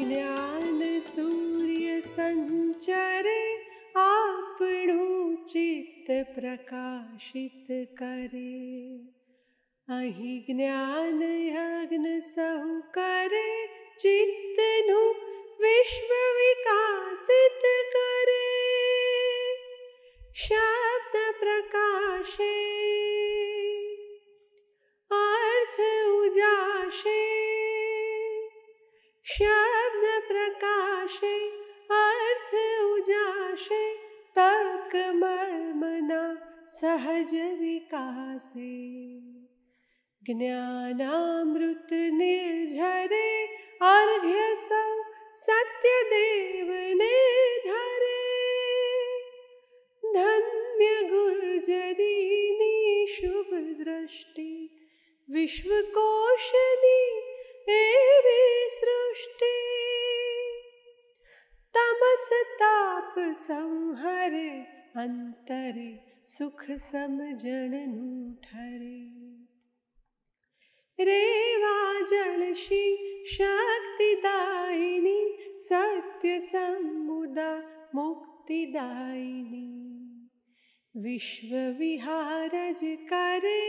જ્ઞાન સૂર્ય સંચરે આપણું ચિત્ત પ્રકાશિત કરે. અહીં જ્ઞાન યજ્ઞ સહુ કરે ચિત્તનું વિશ્વ વિકાસિત કરે. શબ્દ પ્રકાશે અર્થ ઉજાશે. શબ્દ પ્રકાશે અર્થ ઉજાશે. તર્ક મર્મના સહજ વિકાસે. જ્ઞાનામૃત નિર્ઝરે અર્ઘ્ય સૌ સત્યદેવને ધરે. ધન્ય ગુર્જરીની શુભ દ્રષ્ટિ વિશ્વકોશની એવી સૃષ્ટિ. તમસ તાપ સંહરે અંતરે સુખ સમજણનું ઠરે. રેવા જળશી શક્તિદાયિની સત્ય સમુદા મુક્તિદાયિની. વિશ્વ વિહારજ કરે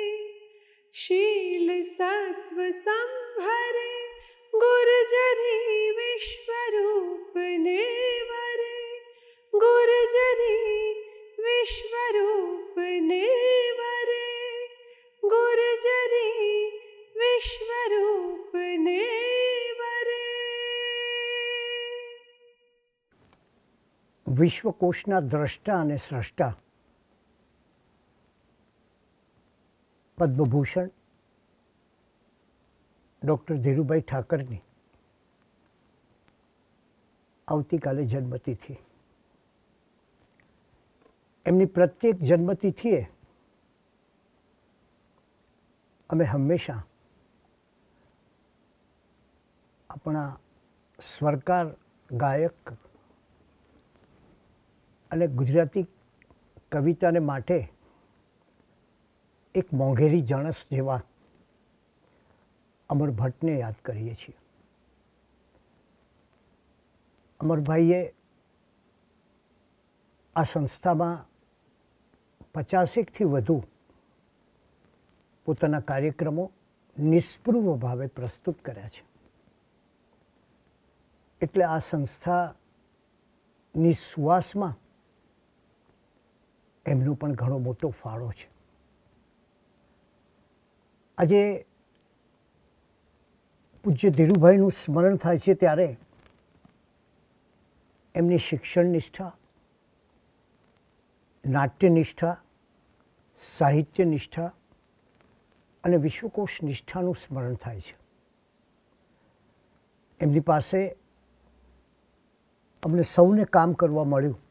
શીલ સત્વ સંભરે. ગુર્જરી વિશ્વરૂપને વરે. ગુર્જરી વિશ્વરૂપને વરે. ગુર્જરી વિશ્વરૂપને વરે. વિશ્વકોશના દ્રષ્ટા અને સ્રષ્ટા પદ્મભૂષણ ડૉક્ટર ધીરુભાઈ ઠાકરની આવતીકાલે જન્મતિથિ. એમની પ્રત્યેક જન્મતિથિએ અમે હંમેશા આપણા સ્વરકાર ગાયક અને ગુજરાતી કવિતાને માટે એક મોંઘેરી જણસ જેવા અમર ભટ્ટને યાદ કરીએ છીએ. અમરભાઈએ આ સંસ્થામાં 50થી વધુ પોતાના કાર્યક્રમો નિષ્પૃહ ભાવે પ્રસ્તુત કર્યા છે. એટલે આ સંસ્થાની સુવાસમાં એમનો પણ ઘણો મોટો ફાળો છે. આજે પૂજ્ય ધીરુભાઈનું સ્મરણ થાય છે ત્યારે એમની શિક્ષણ નિષ્ઠા, નાટ્ય નિષ્ઠા, સાહિત્ય નિષ્ઠા અને વિશ્વકોશ નિષ્ઠાનું સ્મરણ થાય છે. એમની પાસે અમને સૌને કામ કરવા મળ્યું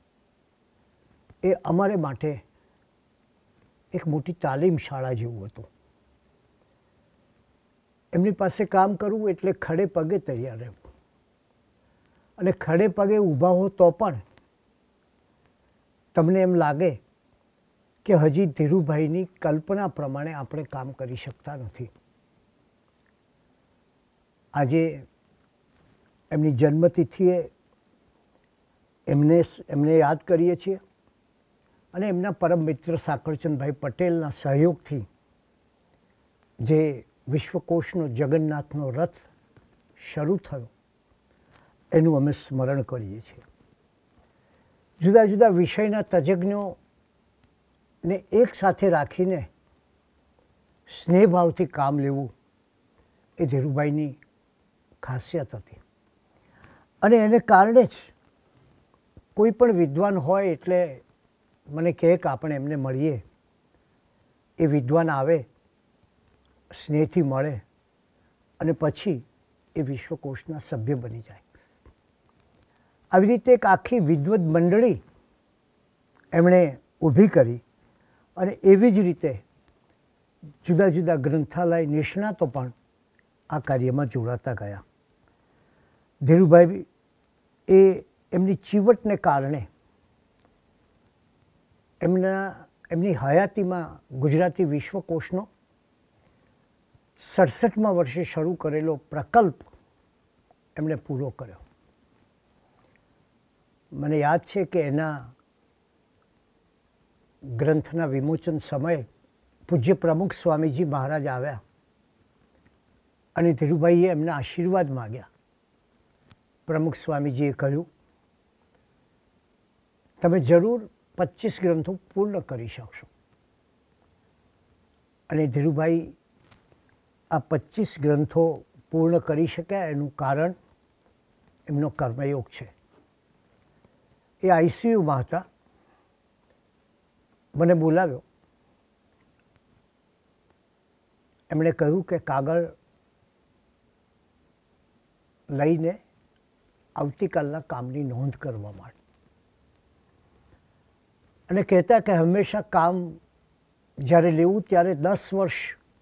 એ અમારે માટે એક મોટી તાલીમ શાળા જેવું હતું. એમની પાસે કામ કરવું એટલે ખડે પગે તૈયાર રહેવું. અને ખડે પગે ઊભા હો તો પણ તમને એમ લાગે કે હજી ધીરુભાઈની કલ્પના પ્રમાણે આપણે કામ કરી શકતા નથી. આજે એમની જન્મતિથિએ એમને યાદ કરીએ છીએ અને એમના પરમ મિત્ર સાંકળચંદભાઈ પટેલના સહયોગથી જે વિશ્વકોશનો જગન્નાથનો રથ શરૂ થયો એનું અમે સ્મરણ કરીએ છીએ. જુદા જુદા વિષયના તજજ્ઞોને એક સાથે રાખીને સ્નેહભાવથી કામ લેવું એ ધીરુભાઈની ખાસિયત હતી. અને એને કારણે જ કોઈ પણ વિદ્વાન હોય એટલે મને કહે કે આપણે એમને મળીએ. એ વિદ્વાન આવે, સ્નેહથી મળે અને પછી એ વિશ્વકોશના સભ્ય બની જાય. આવી રીતે એક આખી વિદ્વત મંડળી એમણે ઊભી કરી અને એવી જ રીતે જુદા જુદા ગ્રંથાલય નિષ્ણાતો પણ આ કાર્યમાં જોડાતા ગયા. ધીરુભાઈ એ એમની ચીવટને કારણે એમની હયાતીમાં ગુજરાતી વિશ્વકોશનો 67મા વર્ષે શરૂ કરેલો પ્રકલ્પ એમણે પૂરો કર્યો. મને યાદ છે કે એના ગ્રંથના વિમોચન સમયે પૂજ્ય પ્રમુખ સ્વામીજી મહારાજ આવ્યા અને ધીરુભાઈએ એમના આશીર્વાદ માગ્યા. પ્રમુખ સ્વામીજીએ કહ્યું, તમે જરૂર 25 ગ્રંથો પૂર્ણ કરી શકશો. અને ધીરુભાઈ આ 25 ગ્રંથો પૂર્ણ કરી શક્યા એનું કારણ એમનો કર્મયોગ છે. એ આઈસીયુમાં હતા. મને બોલાવ્યો. એમણે કહ્યું કે કાગળ લઈને આવતીકાલના કામની નોંધ કરવા માટે, અને કહેતા કે હંમેશા કામ જ્યારે લેવું ત્યારે 10 વર્ષ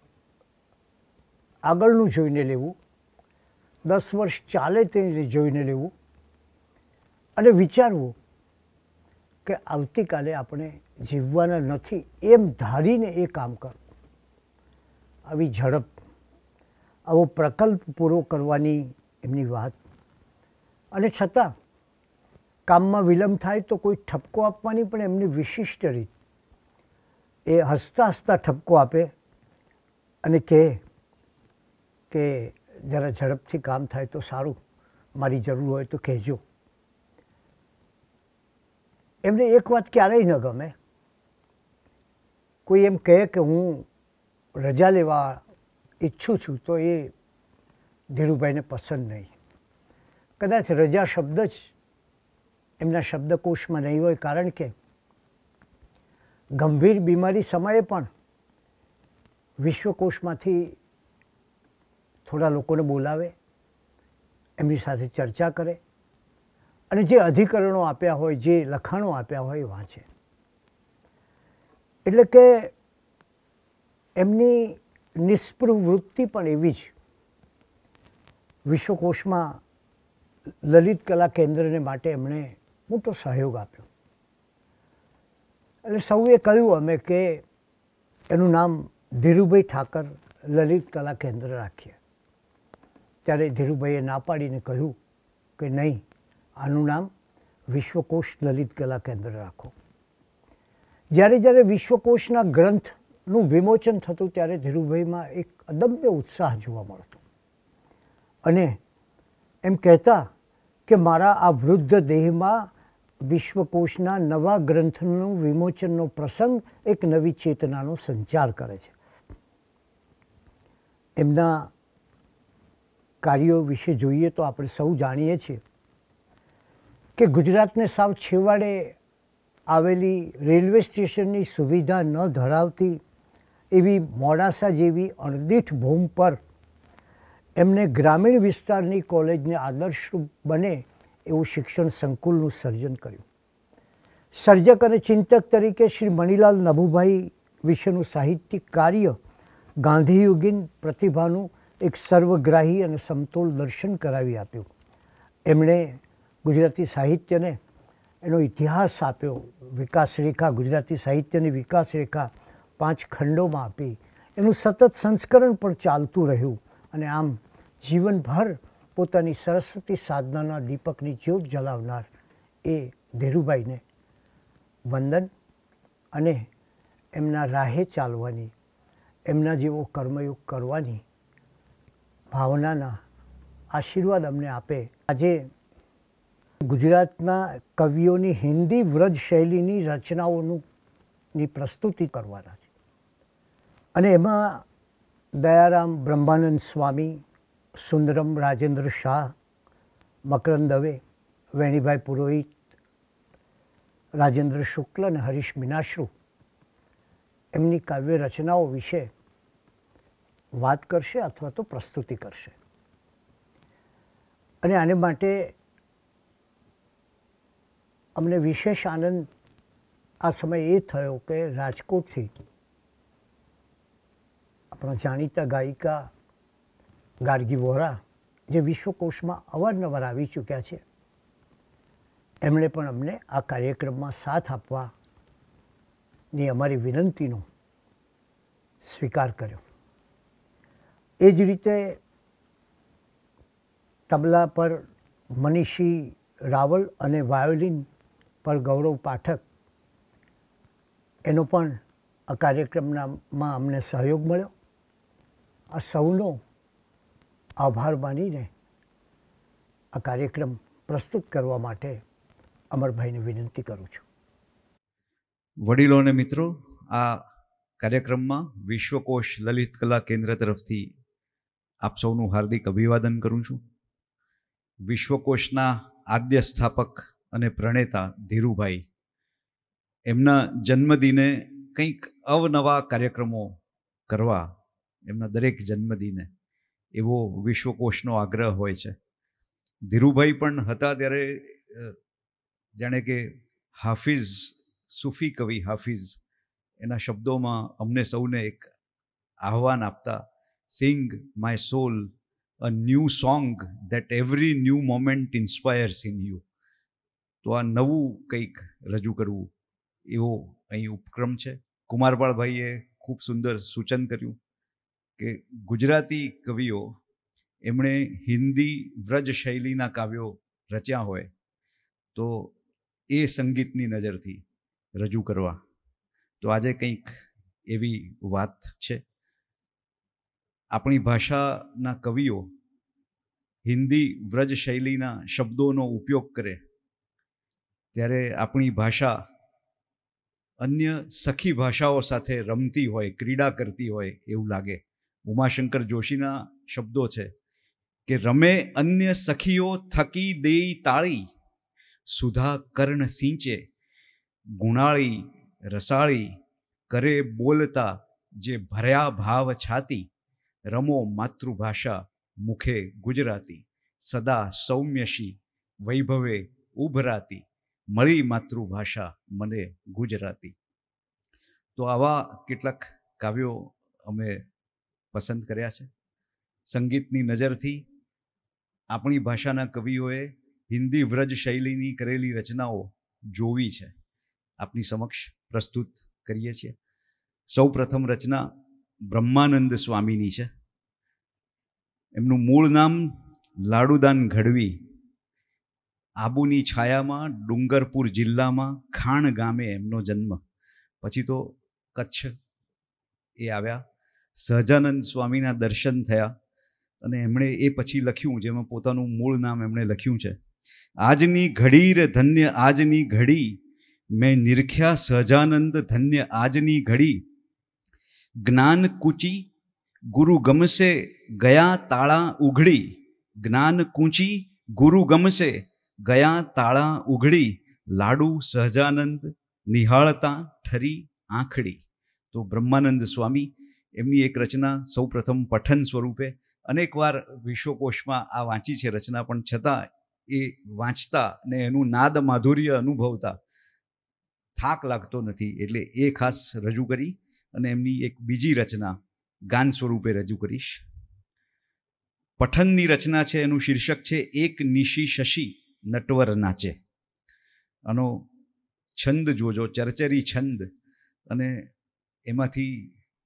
આગળનું જોઈને લેવું, 10 વર્ષ ચાલે તે જોઈને લેવું અને વિચારવું કે આવતીકાલે આપણે જીવવાના નથી એમ ધારીને એ કામ કરવું. આવી ઝડપ, આવો પ્રકલ્પ પૂરો કરવાની એમની વાત. અને છતાં કામમાં વિલંબ થાય તો કોઈ ઠપકો આપવાની પણ એમની વિશિષ્ટ રીત. એ હસતા હસતા ઠપકો આપે અને કહે કે જરા ઝડપથી કામ થાય તો સારું, મારી જરૂર હોય તો કહેજો. એમને એક વાત ક્યારેય ન ગમે, કોઈ એમ કહે કે હું રજા લેવા ઈચ્છું છું તો એ ધીરુભાઈને પસંદ નહીં. કદાચ રજા શબ્દ જ એમના શબ્દકોશમાં નહીં હોય, કારણ કે ગંભીર બીમારી સમયે પણ વિશ્વકોશમાંથી થોડા લોકોને બોલાવે, એમની સાથે ચર્ચા કરે અને જે અધિકરણો આપ્યા હોય, જે લખાણો આપ્યા હોય એ વાંચે. એટલે કે એમની નિસ્પૃહ વૃત્તિ પણ એવી જ. વિશ્વકોશમાં લલિત કલા કેન્દ્રને માટે એમણે મોટો સહયોગ આપ્યો. એટલે સૌએ કહ્યું અમે કે એનું નામ ધીરુભાઈ ઠાકર લલિત કલા કેન્દ્ર રાખીએ. ત્યારે ધીરુભાઈએ ના પાડીને કહ્યું કે નહીં, આનું નામ વિશ્વકોશ લલિત કલા કેન્દ્ર રાખો. જ્યારે જ્યારે વિશ્વકોશના ગ્રંથનું વિમોચન થતું ત્યારે ધીરુભાઈમાં એક અદમ્ય ઉત્સાહ જોવા મળતો અને એમ કહેતા કે મારા આ વૃદ્ધ દેહમાં વિશ્વકોશના નવા ગ્રંથનું વિમોચનનો પ્રસંગ એક નવી ચેતનાનો સંચાર કરે છે. એમના કાર્યો વિશે જોઈએ તો આપણે સૌ જાણીએ છીએ કે ગુજરાતને સાવ છેવાડે આવેલી રેલવે સ્ટેશનની સુવિધા ન ધરાવતી એવી મોડાસા જેવી અણદીઠ ભૂમિ પર એમને ગ્રામીણ વિસ્તારની કોલેજને આદર્શરૂપ બને એવું શિક્ષણ સંકુલનું સર્જન કર્યું. સર્જક અને ચિંતક તરીકે શ્રી મણિલાલ નભુભાઈ વિશેનું સાહિત્યિક કાર્ય ગાંધીયુગીન પ્રતિભાનું એક સર્વગ્રાહી અને સમતોલ દર્શન કરાવી આપ્યું. એમણે ગુજરાતી સાહિત્યને એનો ઇતિહાસ આપ્યો. વિકાસ રેખા, ગુજરાતી સાહિત્યની વિકાસ રેખા 5 ખંડોમાં આપી. એનું સતત સંસ્કરણ પણ ચાલતું રહ્યું અને આમ જીવનભર પોતાની સરસ્વતી સાધનાના દીપકની જ્યોત જલાવનાર એ ધીરુભાઈને વંદન અને એમના રાહે ચાલવાની, એમના જેવો કર્મયોગ કરવાની ભાવનાના આશીર્વાદ અમને આપે. આજે ગુજરાતના કવિઓની હિન્દી વ્રજ શૈલીની રચનાઓની પ્રસ્તુતિ કરવાના છે અને એમાં દયારામ બ્રહ્માનંદ સ્વામી, સુંદરમ રાજેન્દ્ર શાહ, મકરંદ દવે, વેણીભાઈ પુરોહિત, રાજેન્દ્ર શુક્લ અને હરીશ મીનાશ્રુ એમની કાવ્ય રચનાઓ વિશે વાત કરશે અથવા તો પ્રસ્તુતિ કરશે. અને આને માટે અમને વિશેષ આનંદ આ સમય એ થયો કે રાજકોટથી આપણા જાણીતા ગાયિકા ગાર્ગી વોરા, જે વિશ્વકોશમાં અવારનવાર આવી ચૂક્યા છે, એમણે પણ અમને આ કાર્યક્રમમાં સાથ આપવાની અમારી વિનંતીનો સ્વીકાર કર્યો. એ જ રીતે તબલા પર મનીષી રાવલ અને વાયોલિન પર ગૌરવ પાઠક, એનો પણ આ કાર્યક્રમમાં અમને સહયોગ મળ્યો. આ સૌનો આભાર માનીને આ કાર્યક્રમ પ્રસ્તુત કરવા માટે અમરભાઈને વિનંતી કરું છું. વડીલો અને મિત્રો, આ કાર્યક્રમમાં વિશ્વકોશ લલિત કલા કેન્દ્ર તરફથી આપ સૌનું હાર્દિક અભિવાદન કરું છું. વિશ્વકોશના આદ્ય સ્થાપક અને પ્રણેતા ધીરુભાઈ, એમના જન્મદિને કંઈક અવનવા કાર્યક્રમો કરવા, એમના દરેક જન્મદિને એવો વિશ્વકોશનો આગ્રહ હોય છે. ધીરુભાઈ પણ હતા ત્યારે જાણે કે હાફિઝ, સૂફી કવિ હાફિઝ, એના શબ્દોમાં અમને સૌને એક આહ્વાન આપતા, sing my soul a new song that every new moment inspires in you. તો આ નવું કંઈક રજૂ કરવું એવો અહીં ઉપક્રમ છે. કુમારપાળભાઈએ ખૂબ સુંદર સૂચન કર્યું કે ગુજરાતી કવિઓ એમણે હિન્દી વ્રજ શૈલીના કાવ્યો રચ્યા હોય તો એ સંગીતની નજરથી રજૂ કરવા. તો આજે કંઈક એવી વાત છે. આપણી ભાષાના કવિઓ હિન્દી વ્રજ શૈલીના શબ્દોનો ઉપયોગ કરે ત્યારે આપણી ભાષા અન્ય સખી ભાષાઓ સાથે રમતી હોય, ક્રીડા કરતી હોય એવું લાગે. ઉમાશંકર જોશીના શબ્દો છે કે રમે અન્ય સખીઓ થકી દેઈ તાળી, સુધા કર્ણ સિંચે ગુણાળી રસાળી, કરે બોલતા જે ભર્યા ભાવ છાતી, રમો માતૃભાષા મુખે ગુજરાતી, સદા સૌમ્યશી વૈભવે ઉભરાતી, મળી માતૃભાષા મને ગુજરાતી. તો આવા કેટલાક કાવ્યો અમે પસંદ કર્યા છે. સંગીતની નજરથી આપણી ભાષાના કવિઓએ હિન્દી વ્રજ શૈલીની કરેલી રચનાઓ જોવી છે, આપની સમક્ષ પ્રસ્તુત કરીએ છીએ. સૌ પ્રથમ રચના બ્રહ્માનંદ સ્વામીની છે. એમનું મૂળ નામ લાડુદાન ગઢવી. આબુની છાયામાં ડુંગરપુર જિલ્લામાં ખાણ ગામે એમનો જન્મ. પછી તો કચ્છ એ આવ્યા. સહજાનંદ સ્વામીના દર્શન થયા અને એમણે એ પછી લખ્યું, જેમાં પોતાનું મૂળ નામ એમણે લખ્યું છે. આજની ઘડી રે ધન્ય આજની ઘડી, મેં નિરખ્યા સહજાનંદ ધન્ય આજની ઘડી, જ્ઞાન કૂચી ગુરુ ગમશે ગયા તાળા ઉઘડી, જ્ઞાન કૂંચી ગુરુ ગમશે ગયા તાળા ઉઘડી, લાડુ સહજાનંદ નિહાળતા ઠરી આંખડી. તો બ્રહ્માનંદ સ્વામી, એમની એક રચના સૌ પ્રથમ પઠન સ્વરૂપે અનેકવાર વિશ્વકોશમાં આ વાંચી છે રચના, પણ છતાં એ વાંચતા ને એનું નાદ માધુર્ય અનુભવતા થાક લાગતો નથી, એટલે એ ખાસ રજૂ કરી અને એમની એક બીજી રચના ગાન સ્વરૂપે રજૂ કરીશ. પઠનની રચના છે, એનું શીર્ષક છે એક નિશી શશી નટવર નાચે. આનો છંદ જોજો, ચરચરી છંદ, અને એમાંથી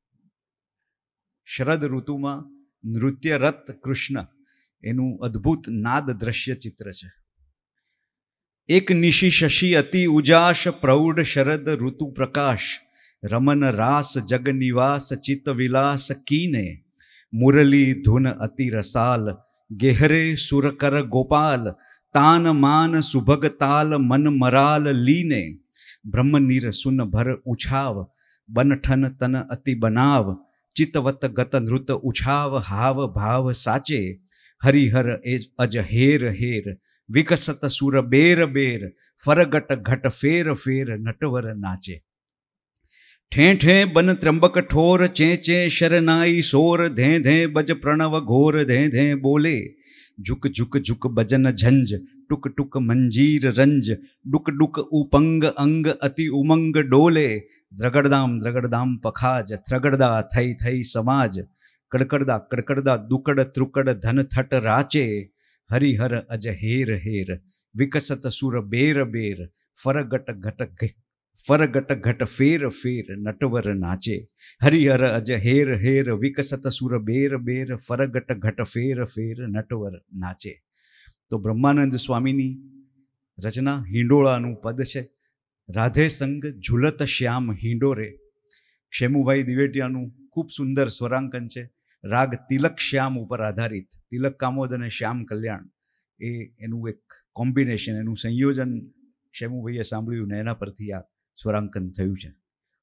શરદ ઋતુમાં નૃત્યરત કૃષ્ણ એનું અદ્ભુત નાદ દ્રશ્ય ચિત્ર છે. એક નિશી શશી અતિ ઉજાસ પ્રૌઢ શરદ ઋતુ પ્રકાશ, રમન રાસ જગ નિવાસ ચિત્ત વિલાસ કીને, મુરલી ધુન અતિ રસાલ ગેહરે સુરકર ગોપાલ, તાન માન સુભગ તાલ મન મરાલ લીને, બ્રહ્મનીર સુન ભર ઉછાવ બનઠન તન અતિ બનાવ, ચિતવત ગત નૃત ઉછાવ હાવ ભાવ સાચે, હરિહર એજ અજ હેર હેર વિકસત સુર બેર બેર, ફરગટ ઘટ ફેર ફેર નટવર નાચે. ઠે ઠે બન ત્રંબક ઠોર ચે ચે શરનાઈ સોર, ધે ધે બજ પ્રણવ ઘોર ધે ધે બોલે, ઝુક ઝુક ઝુક ભજન ઝંઝ ટુક ટુક મંજીર રંજ, ડુક ડુક ઉપંગ અંગ અતિ ઉમંગ ડોલે, દ્રગડદામ પખાજ થ્રગડદા થઈ થઈ સમાજ, કડકડદા કડકડદા દુકડ ત્રુકડ ધન થટ રાચે, હરિહર અજ હેર હેર વિકસત સુર બેર બેર, ફરગટ ઘટ ફેર ફેર નટવર નાચે. હરિહર અજ હેર હેર વિકસત સુર બેર બેર, ફરગટ ઘટ ફેર ફેર નટવર નાચે. તો બ્રહ્માનંદ સ્વામીની રચના હિંડોળાનું પદ છે. રાધે સંગ ઝુલત શ્યામ હિંડોરે. ક્ષેમુભાઈ દિવેટિયાનું ખૂબ સુંદર સ્વરાંકન છે. રાગ તિલક શ્યામ ઉપર આધારિત. તિલક કામોદ અને શ્યામ કલ્યાણ એ એનું એક કોમ્બિનેશન, એનું સંયોજન ક્ષેમુભાઈએ સાંભળ્યું ને એના પરથી આ સ્વરાંકન થયું છે.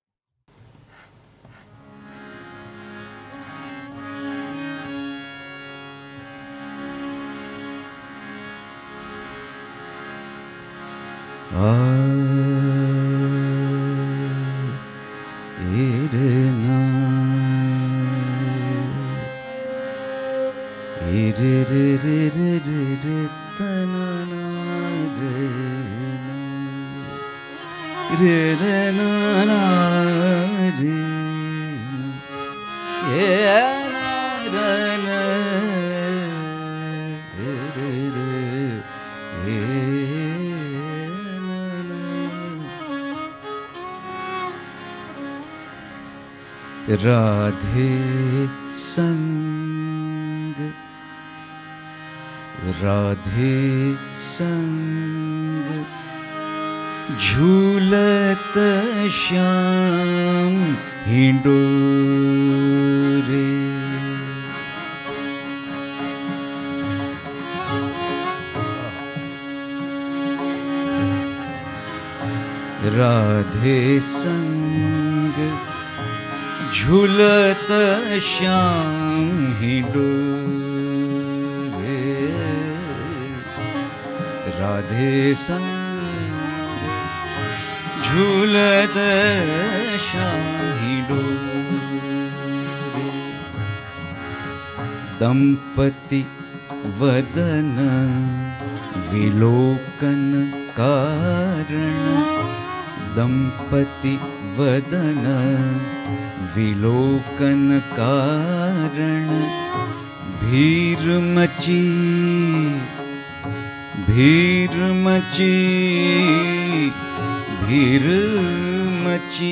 राधे संग राधे संग झूलत श्याम हिंडोरे. राधे संग झूलत श्याम हिंडोरे. राधे संग झूलत श्याम हिंडोरे. दंपति वदन विलोकन कारण. दंपति वदन विलोकन कारण. भीर मची भीर मची भीर मची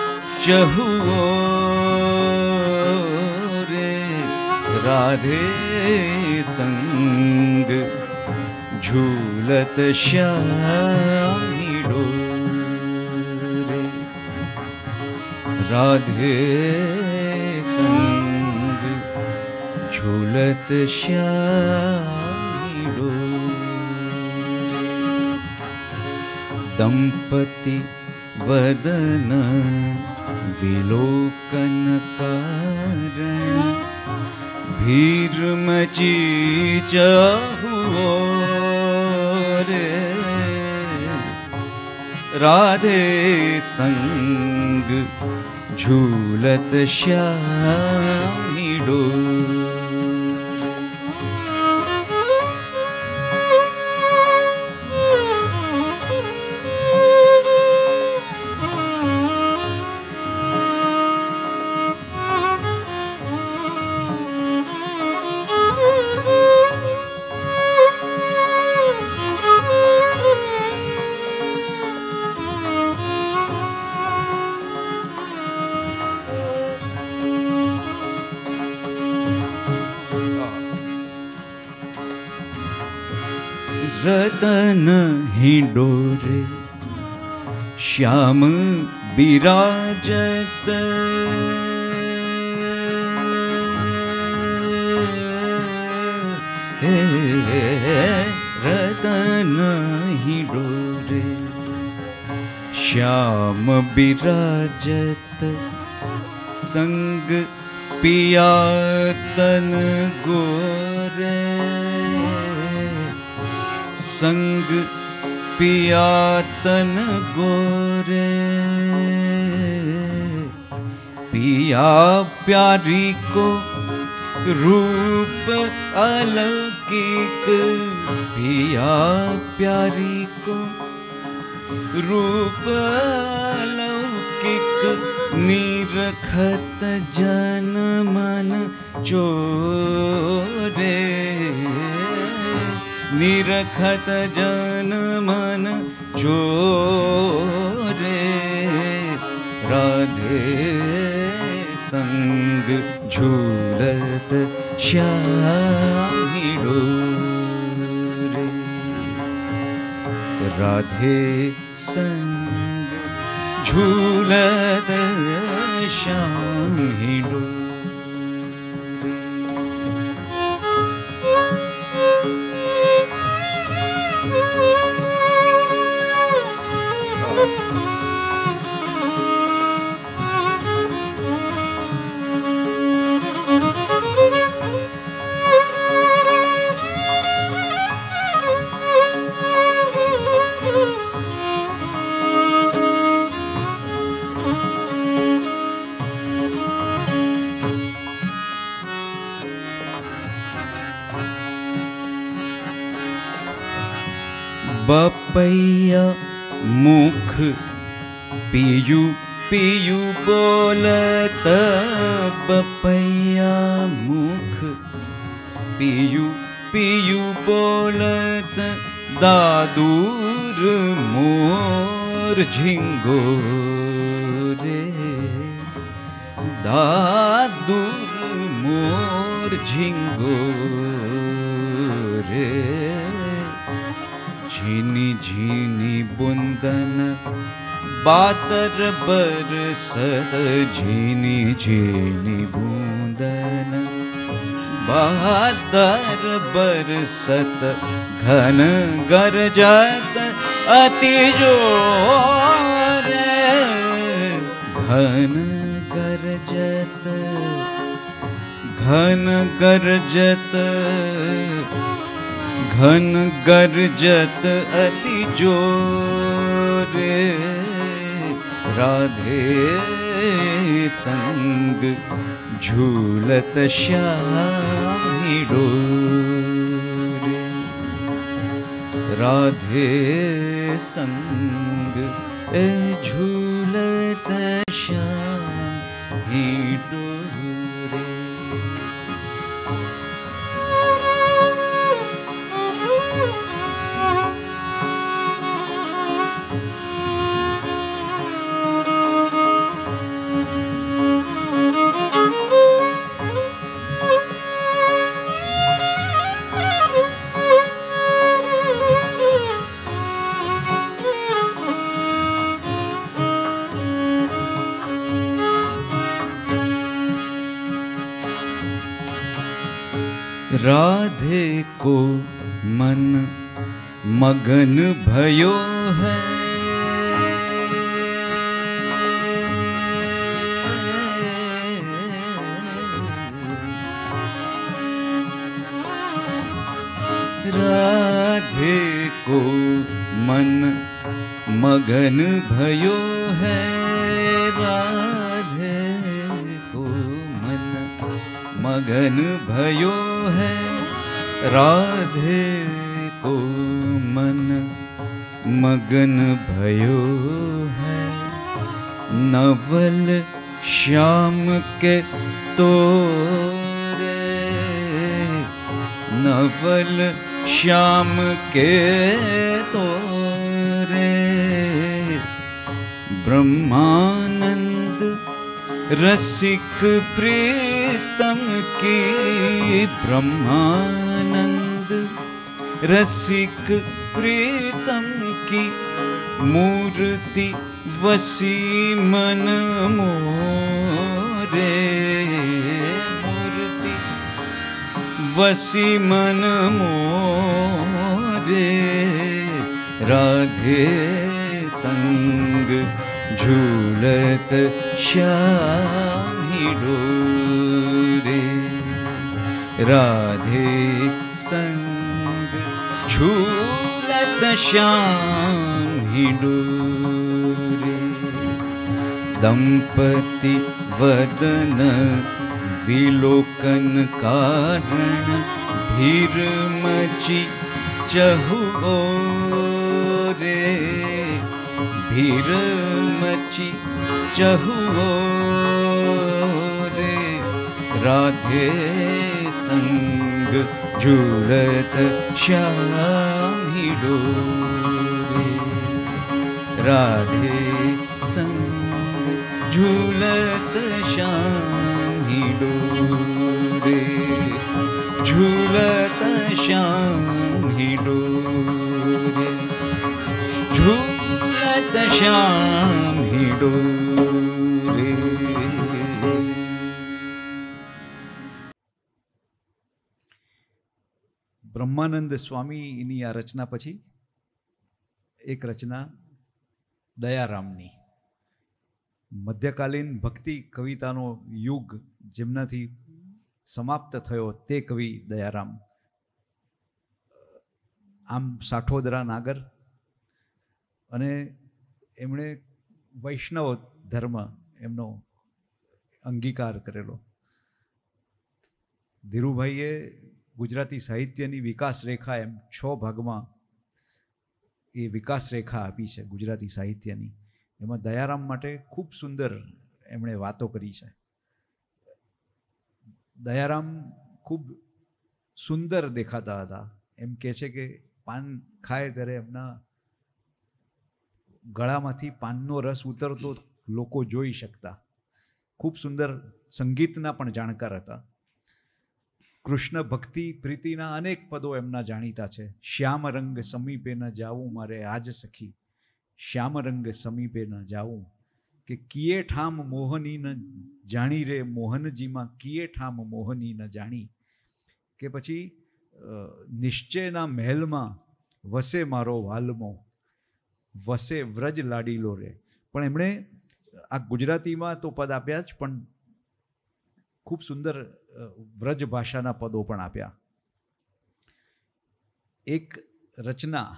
चहुओरे. राधे संग झूलत श्याम हिंडोरे. राधे संग झूलत श्याम हिंडोरे. दंपति वदन विलोकन कारण. भीर मची चहुओरे. राधे संग झूलत श्याम हिंडोरे. रतन हिंडोरे श्याम बिराजत. रतन हिंडोरे श्याम बिराजत. संग पिया तन गोरे. संग पिया तन गोरे. पिया प्यारी को रूप अलौकिक. पिया प्यारी को रूप अलौकिक. निरखत जन मन चोरे. निरखत जन मन चोरे. राधे संग झूलत श्याम हिंडोरे. राधे संग झूलत श्याम ही डोरे। बपैया मुख पियू पियू बोलत, बपैया मुख पियू पियू बोलत, दादूर मोर झिंगोरे, दादूर मोर झिंगोरे। झीनी झीनी बुंदन बातर बरसत, झीनी झीनी बुंदन बातर बरसत, घन गरजत अति जोरे, घन गरजत, घन गरजत, घन गरजत अति जोरे। राधे संग झूलत श्याम ही डोरे, राधे संग झूलत श्याम ही डोरे। राधे को मन मगन भयो है, राधे को मन मगन भयो है, राधे को मन मगन भयो है, राधे को मन मगन भयो है। नवल श्याम के तोरे, नवल श्याम के तोरे, ब्रह्मानंद रसिक प्रीतम की, ब्रह्मानंद रसिक प्रीतम की, मूर्ति वसी मन मोरे, मूर्ति वसी मन मोरे। राधे संग झूलत श्याम ही डोरे, राधे संग झूलत श्याम ही डोरे। दंपति वदन विलोकन कारण, भीर मची चहु ओरे, भीर मची चहु ओरे। राधे संग झूलत श्याम ही डोरे, राधे संग झूलत श्याम ही डोरे, झूलत श्याम ही डोरे। झूलत श्याम ही डोरे। બ્રહ્માનંદ સ્વામીની આ રચના પછી એક રચના દયારામની, મધ્યકાલીન ભક્તિ કવિતાનો યુગ જેમનાથી સમાપ્ત થયો તે કવિ દયારામ. આમ સાઠોદરા નાગર, અને એમણે વૈષ્ણવ ધર્મ એમનો અંગીકાર કરેલો. ધીરુભાઈએ ગુજરાતી સાહિત્યની વિકાસ રેખા એમ 6 ભાગમાં એ વિકાસ રેખા આપી છે ગુજરાતી સાહિત્યની. એમાં દયારામ માટે ખૂબ સુંદર એમણે વાતો કરી છે. દયારામ ખૂબ સુંદર દેખાતા હતા. એમ કહે છે કે પાન ખાય ત્યારે એમના ગળામાંથી પાનનો રસ ઉતરતો લોકો જોઈ શકતા. ખૂબ સુંદર સંગીતના પણ જાણકાર હતા. કૃષ્ણ ભક્તિ પ્રીતિના અનેક પદો એમના જાણીતા છે. શ્યામ રંગ સમીપે ન જાવું મારે આજ સખી, શ્યામ રંગ સમીપે ન જાવું, કે કિયે ઠામ મોહની ન જાણી રે મોહનજીમાં કિયે ઠામ મોહની ન જાણી, કે પછી નિશ્ચયના મહેલમાં વસે મારો વાલમો, વસે વ્રજ લાડીલો રે. પણ એમણે આ ગુજરાતીમાં તો પદ આપ્યા જ, પણ ખૂબ સુંદર વ્રજ ભાષાના પદો પણ આપ્યા. એક રચના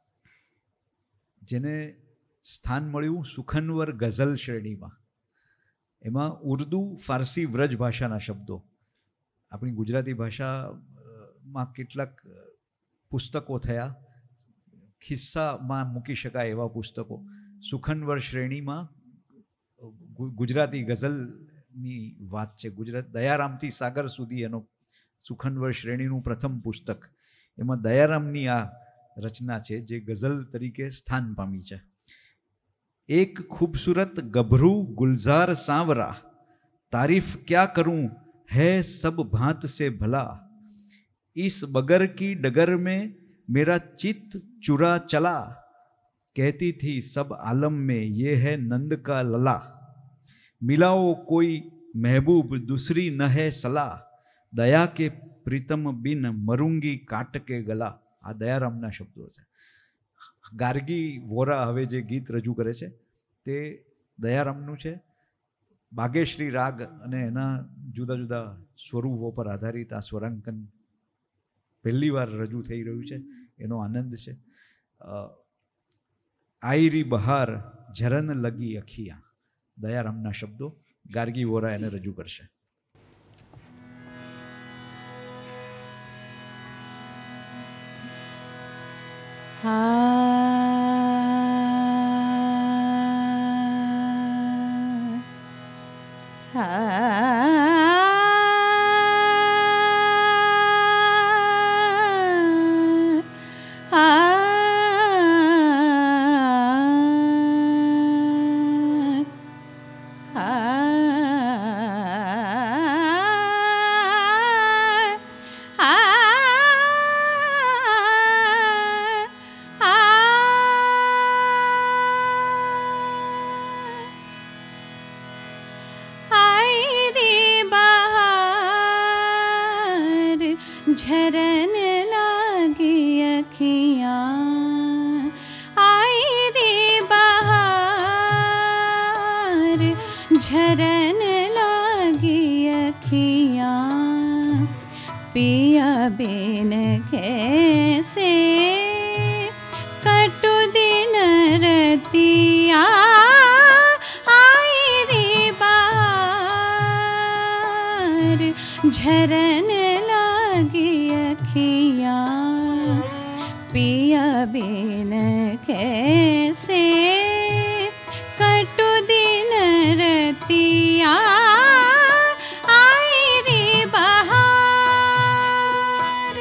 જેને સ્થાન મળ્યું સુખનવર ગઝલ શ્રેણીમાં, એમાં ઉર્દુ ફારસી વ્રજ ભાષાના શબ્દો. આપણી ગુજરાતી ભાષામાં કેટલાક પુસ્તકો થયા, ખિસ્સામાં મૂકી શકાય એવા પુસ્તકો. સુખનવર શ્રેણીમાં ગુજરાતી ગઝલની વાત છે. ગુજરાત દયારામથી સાગર સુધી એનો સુખનવર શ્રેણીનું પ્રથમ પુસ્તક. એમાં દયારામની આ રચના છે જે ગઝલ તરીકે સ્થાન પામી છે. એક ખૂબસૂરત ગભरू ગુલઝાર सांवरा, तारीफ क्या करूं है सब भांत से भला, इस बगर की डगर में मेरा चित्त चुरा चला, कहती थी सब आलम में ये है नंद का लला, मिलाओ कोई महबूब दूसरी न है सलाह, दया के प्रीतम बिन मरूंगी काट के गला. આ દયારામના શબ્દો છે. ગાર્ગી વોરા હવે જે ગીત રજૂ કરે છે તે દયારામનું છે. બાગેશ્રી રાગ અને એના જુદા જુદા સ્વરૂપો પર આધારિત આ સ્વરાંકન પહેલીવાર રજૂ થઈ રહ્યું છે, એનો આનંદ છે. આયરી બહાર ઝરન લગી અખિયા, દયારામના શબ્દો, ગાર્ગી વોરા એને રજૂ કરશે. झरन लागी अखियाँ, आई रे बहार झरन लागी अखियाँ, पिया बिन कैसे कटु दिन रतिया, आई रे बहार झरन अखियाँ, पिया बिन कैसे कटु दिन रतिया, आई रे बहार.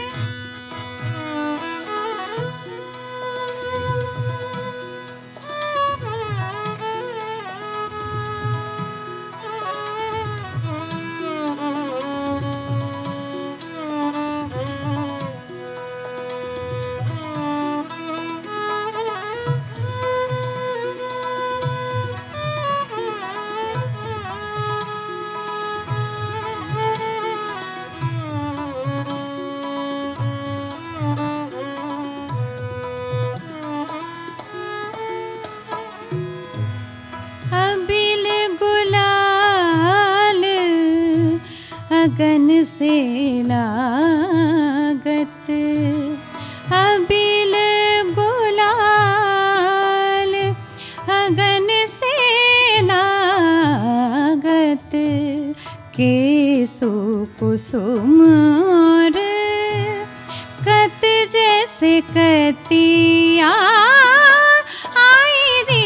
अगन से लागत अबिल गुलाल, अगन से लागत केसु कुसुम और कत जैसे कतिया आई रे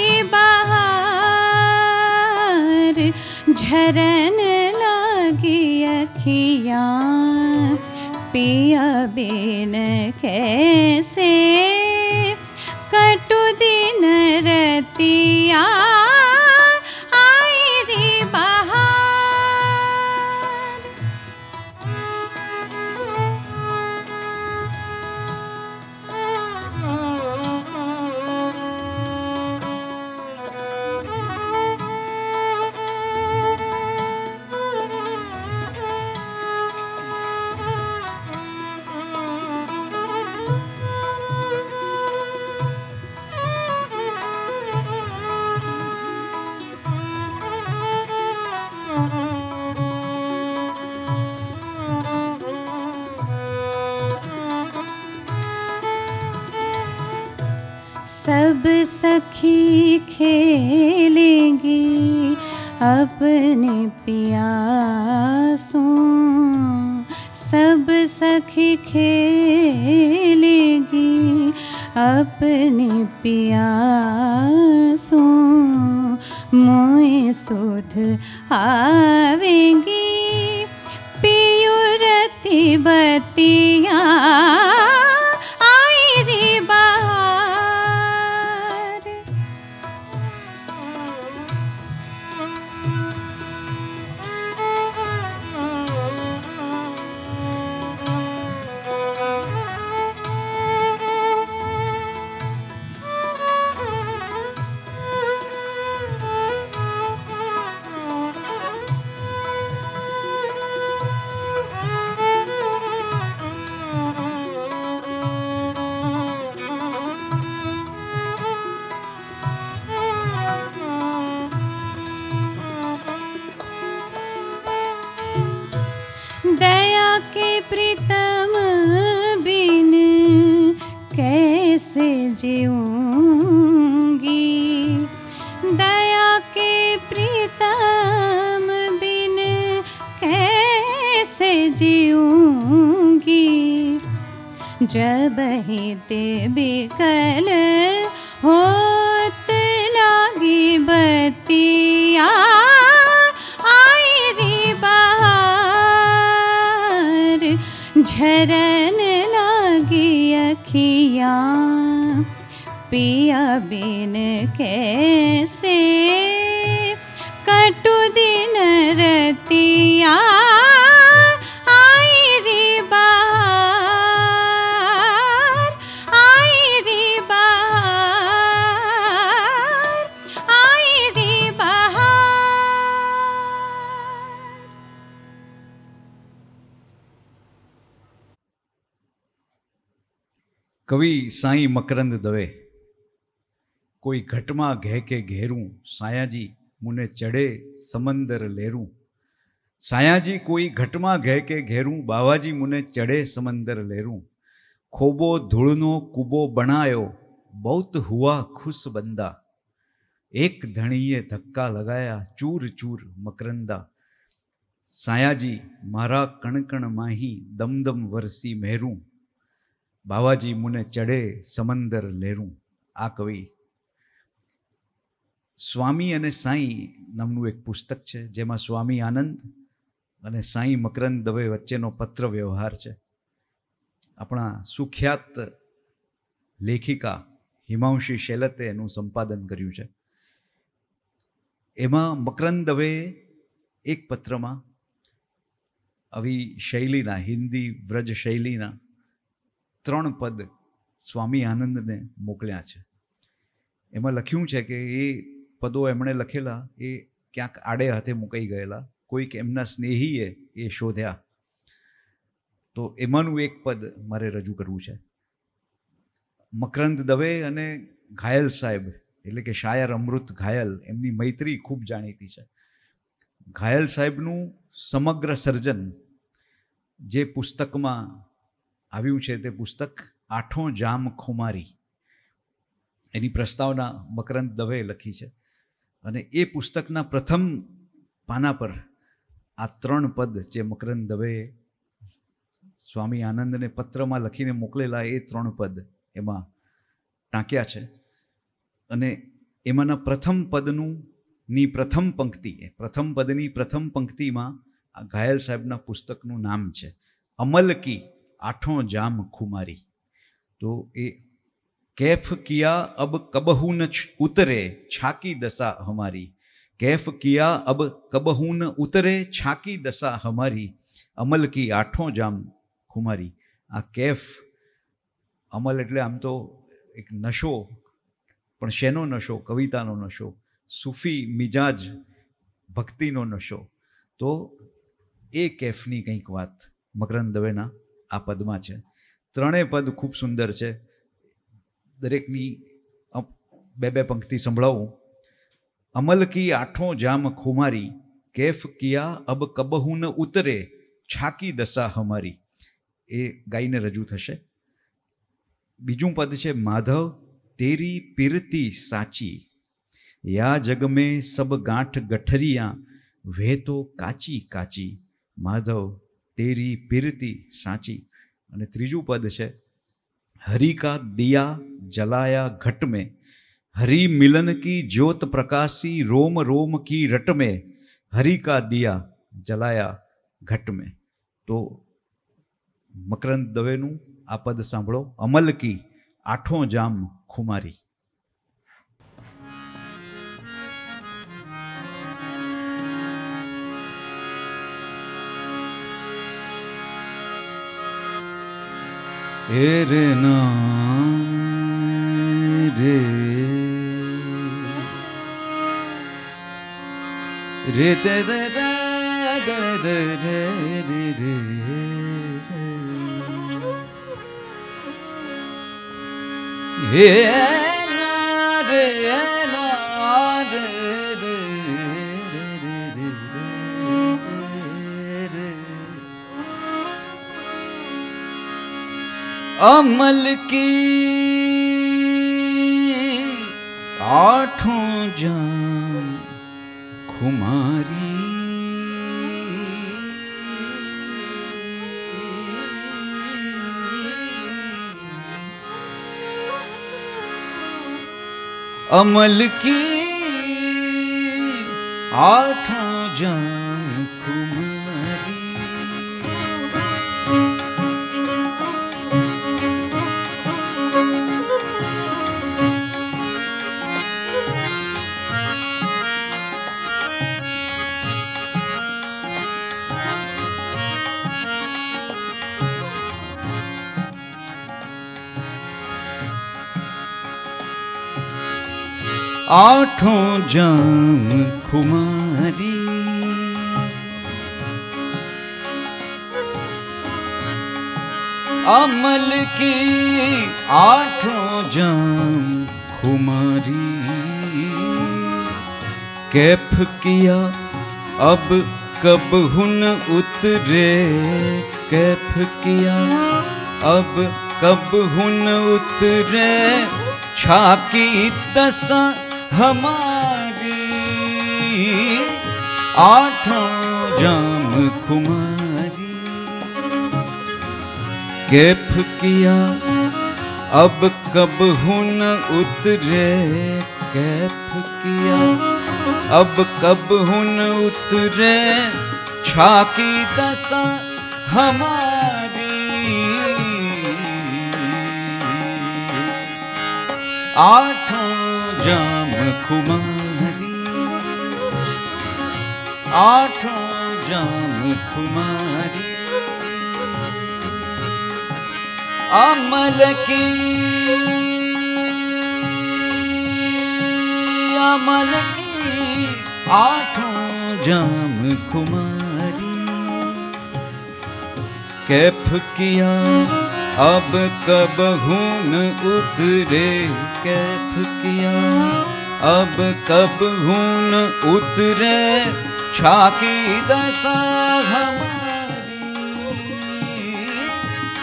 बहार, झरन लागी अखियाँ पिया बिन कैसे कटु दिन रतिया आई रे बहार। सब सखी खेलेंगी अपने प्यासों, सब सखी खेलेंगी अपने प्यासों, मोए सुध आवेंगी पियुरति बतिया आई रे बहार। दया के प्रीतम बिन कैसे जीऊंगी, दया के प्रीतम बिन कैसे जीऊंगी, जब ही ते बिकल होत लागी बतिया आई रे बहार, झरन लागी अखियाँ पिया बिन कैसे कटु दिन रतिया आई रे बहार, आई रे बहार, आई रे बहार। कवि साईं मकरंद दवे। कोई घटमा घे के घेरूं, सायाजी मुने चढ़े समंदर लेरूं। सायाजी कोई घटमा घे के घेरूं, बावाजी मुने चढ़े समंदर लेरूं। खोबो धूळनो कुबो बनायो, बहुत हुआ खुश बंदा। एक धणीए धक्का लगाया, चूर चूर मकरंदा। सायाजी मारा कणकण माही, दम दम वरसी मेहरूं। बावाजी मुने चढ़े समंदर लेरूं। आ कवि स्वामी अने साई नामनुं एक पुस्तक छे, जेमां स्वामी आनंद अने साई मकरंद दवे वच्चेनो पत्र व्यवहार छे। अपना सुख्यात लेखिका हिमांशी शेलते एनुं संपादन कर्युं छे। एमां मकरंद दवे एक पत्रमां આવી શૈલીના, हिंदी व्रज शैलीना 3 पद स्वामी आनंदने मोकल्या छे। एमां लख्युं छे के ए पदो एमणे लखेला ए क्यांक आड़े हाथे मुकाई गयेला, कोईक एमना स्नेहीए ए शोध्या। तो एमानुं एक पद मारे रजू करवुं छे। मकरंद दवे अने घायल साहेब एटले के शायर अमृत घायल एमनी मैत्री खूब जाणीती छे। घायल साहेबनुं समग्र सर्जन જે પુસ્તકમાં આવ્યું છે તે પુસ્તક આઠો જામ ખુમારી, એની પ્રસ્તાવના મકરંદ દવેએ લખી છે. અને એ પુસ્તકના પ્રથમ પાના પર આ 3 પદ જે મકરંદ દવેએ સ્વામી આનંદને પત્રમાં લખીને મોકલેલા એ 3 પદ એમાં ટાંક્યા છે. અને એમાંના પ્રથમ પદની પ્રથમ પંક્તિ, પ્રથમ પદની પ્રથમ પંક્તિમાં આ ઘાયલ સાહેબના પુસ્તકનું નામ છે, અમલ કી આઠો જામ ખુમારી. તો એ कैफ किया अब कबहू न उतरे छाकी दशा हमारी, कैफ किया अब कबहू न उतरे छाकी दशा हमारी, अमल की आठों जाम खुमारी. आ कैफ, अमल એટલે આમ તો એક નશો, પણ શેનો નશો? કવિતાનો નશો, સૂફી મિજાજ ભક્તિનો નશો. તો એ કેફની કંઈક વાત મકરંદ દવેના આ પદમાં છે. ત્રણેય પદ ખૂબ સુંદર છે. દરેકની 2-2 પંક્તિ સંભળાવું. અમલ કી આઠો જામ ખુમારી, कैफ किया अब कबहू न उतरे छाकी दशा हमारी. એ ગાઈને રજૂ થશે. બીજું પદ છે માધવ તેરી પીરતી સાચી, યા જગ में सब गांठ गठरियाँ वे तो काची काची, माधव तेरी पीरती साची. અને ત્રીજું પદ છે हरि का दिया जलाया घट में, हरि मिलन की ज्योत प्रकाशी रोम रोम की रट में, हरि का दिया जलाया घट में. तो मकरंद दवेનું આ પદ સાંભળો, અમલ કી આઠો જામ ખુમારી. रे ना रे रे ते रे रे रे रे रे रे हे ना रे ना रे रे अमल की आठों जाम खुमारी, अमल की आठों जाम खुमारी. आठों जाम खुमारी, अमल की आठों जाम खुमारी. कैफ किया अब कब हुन उतरे, कैफ किया अब कब हुन उतरे छाकी दशा हमारी. आठों जाम खुमारी. कैफ किया अब कब हुन उतरे, कैफ किया अब कब हुन उतरे छाकी दशा हमारी. आठों जाम खुमारी, आठों जाम खुमारी. अमल की आठों जाम खुमारी. कैफ किया अब कब हुन उतरे, कैफ किया अब कब हुन उतरे छाकी दशा हमारी.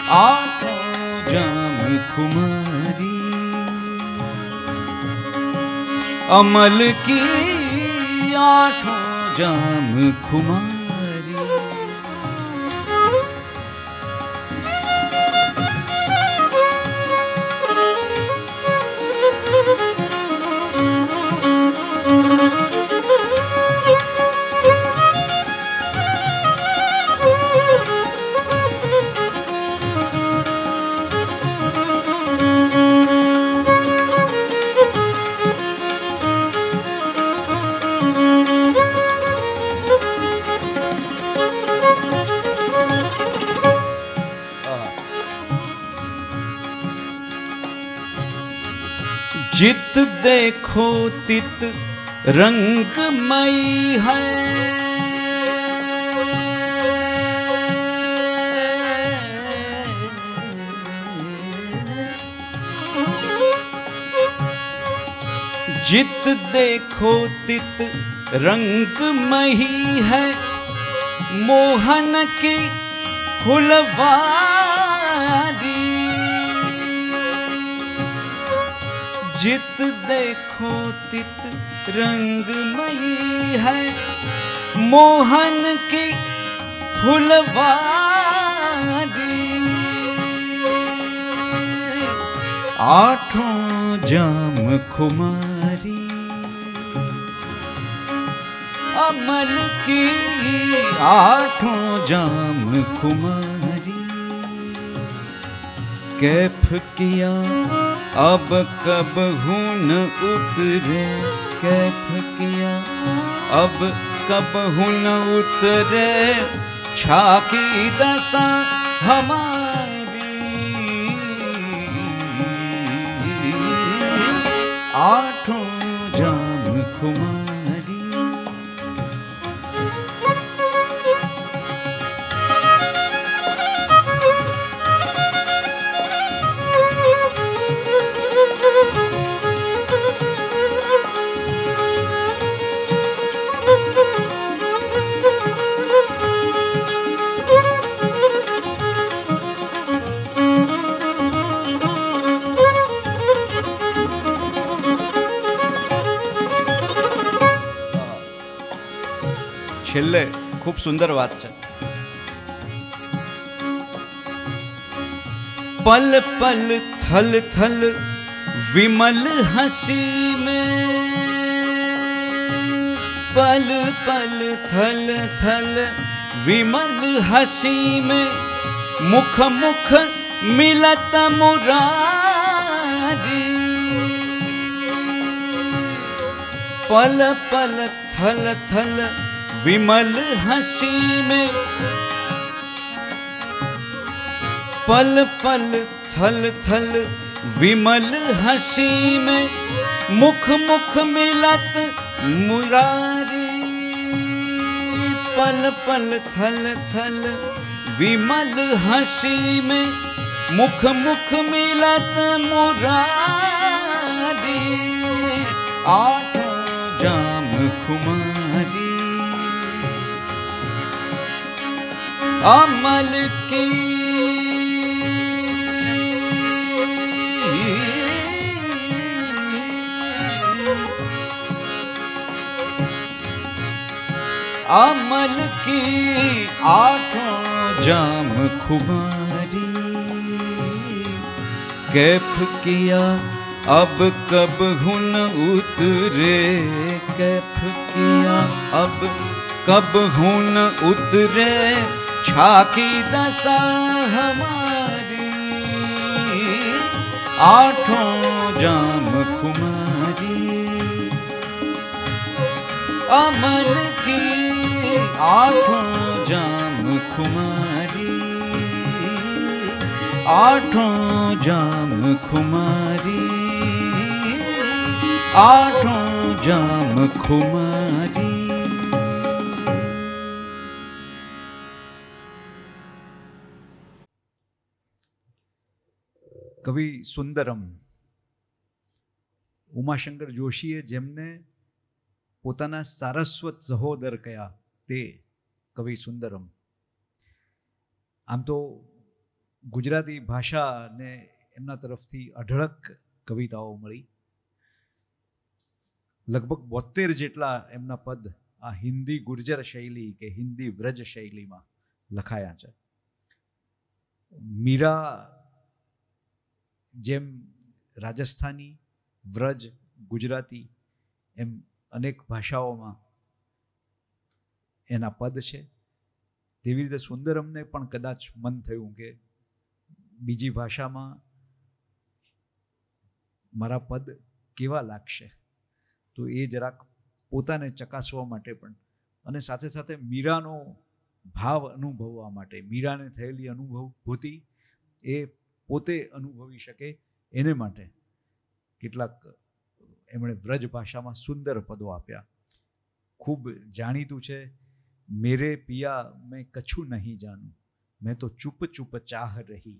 आठों जाम खुमारी, अमल की आठों जाम खुमारी। जित देखो तित रंगमयी है, जित देखो तित रंगमयी है, मोहन की फुलवारी। जित देखो तित रंगमयी है, मोहन की फुलवारी। आठों जाम खुमारी, अमल की आठों जाम खुमारी। कैफ किया अब कब हुन उतरे, कैफ किया अब कब हुन उतरे, छाकी दशा हमारी। आठों जाम खुमारी, છેલ્લે ખૂબ સુંદર વાત છે. पल पल थल थल विमल हंसी में, पल पल थल थल विमल हंसी में, मुख मुख मिलत मुरारी। पल पल थल थल विमल हंसी में, पल पल थल थल विमल हंसी में, मुख मुख मिलत मुरारी। पल पल थल थल विमल हंसी में, मुख मुख मिलत मुरारी। आठों जाम खुमारी, अमल की अमल की आठों जाम खुमारी। कैफ किया अब कब हुन उतरे, कैफ किया अब कब हुन उतरे, छाकी दशा हमारी। आठों जाम खुमारी, अमल की आठों जाम खुमारी। आठों जाम खुमारी, आठों जाम खुमारी। કવિ સુંદરમ ઉમાશંકર જોશીએ જેમને પોતાના સારસ્વત સહોદર કયા તે કવિ સુંદરમ. આમ તો ગુજરાતી ભાષાને એમના તરફથી અઢળક કવિતાઓ મળી. લગભગ 72 જેટલા એમના પદ આ હિન્દી ગુર્જર શૈલી કે હિન્દી વ્રજ શૈલીમાં લખાયા છે. મીરા જેમ રાજસ્થાની, વ્રજ, ગુજરાતી એમ અનેક ભાષાઓમાં એના પદ છે. તેવી રીતે સુંદરમને પણ કદાચ મન થયું કે બીજી ભાષામાં મારા પદ કેવા લાગશે, તો એ જરાક પોતાને ચકાસવા માટે પણ અને સાથે સાથે મીરાનો ભાવ અનુભવવા માટે, મીરાને થયેલી અનુભૂતિ એ પોતે અનુભવી શકે એને માટે કેટલાક એમણે વ્રજ ભાષામાં સુંદર પદો આપ્યા. ખૂબ જાણીતું છે, મેરે પિયા મેં કછું નહીં જાનું, મેં તો ચૂપ ચૂપ ચાહ રહી,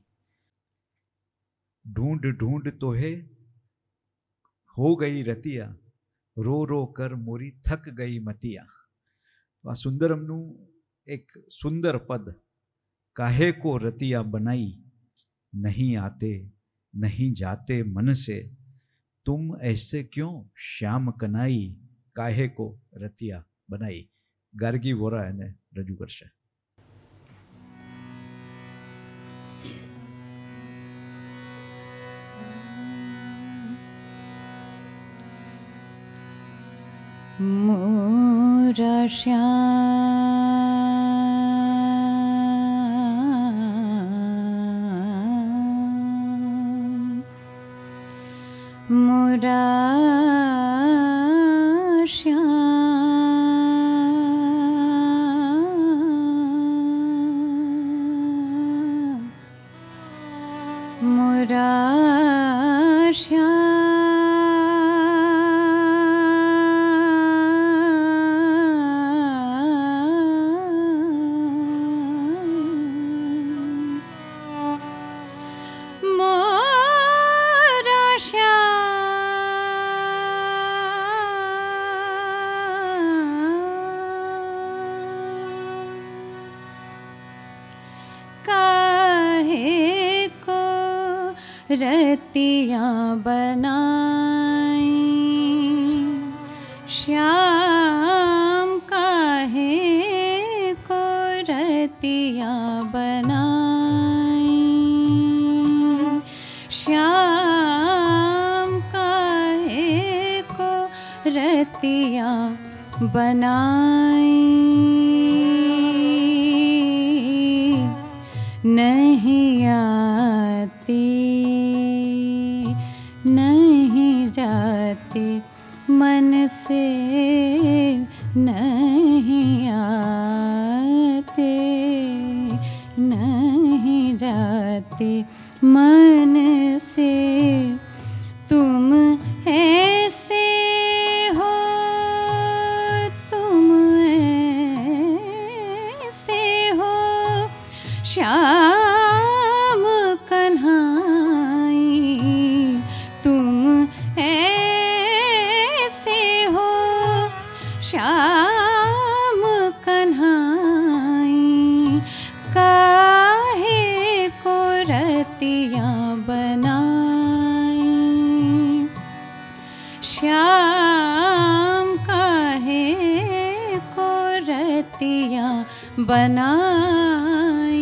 ઢૂંઢ ઢૂંઢ તો હે હો ગઈ રતિયા, રો રો કર મોરી થક ગઈ મતિયા. તો આ સુંદરમનું એક સુંદર પદ, કાહે કો રતિયા બનાઈ, નહીં આતે નહીં જાતે મન સે, तुम ऐसे क्यों श्याम कनाई, काहे को रतिया बनाई. ગાર્ગી વોરા એને રજૂ કરશે. મોરા શ્યામ, મોરા શ્યામ, મોરા શ્યામ, रतियाँ बनाई, श्याम काहे को रतियाँ बनाई, श्याम काहे को रतियाँ बनाई, नहीं आती नहीं जाती मन से, नहीं आते नहीं जाती मन से, तुम ऐसे हो, तुम ऐसे हो श्याम कन्हाई, तुम ऐसे हो श्याम कन्हाई, काहे को रतियाँ बनाई, श्याम काहे को रतियाँ बनाई.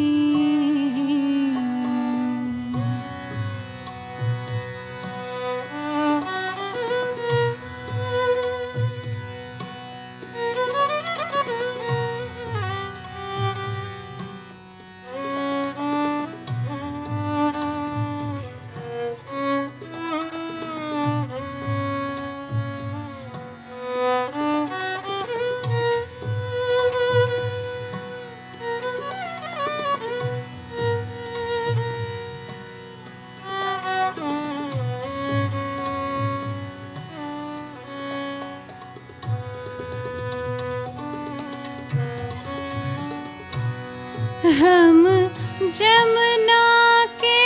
हम जमुना के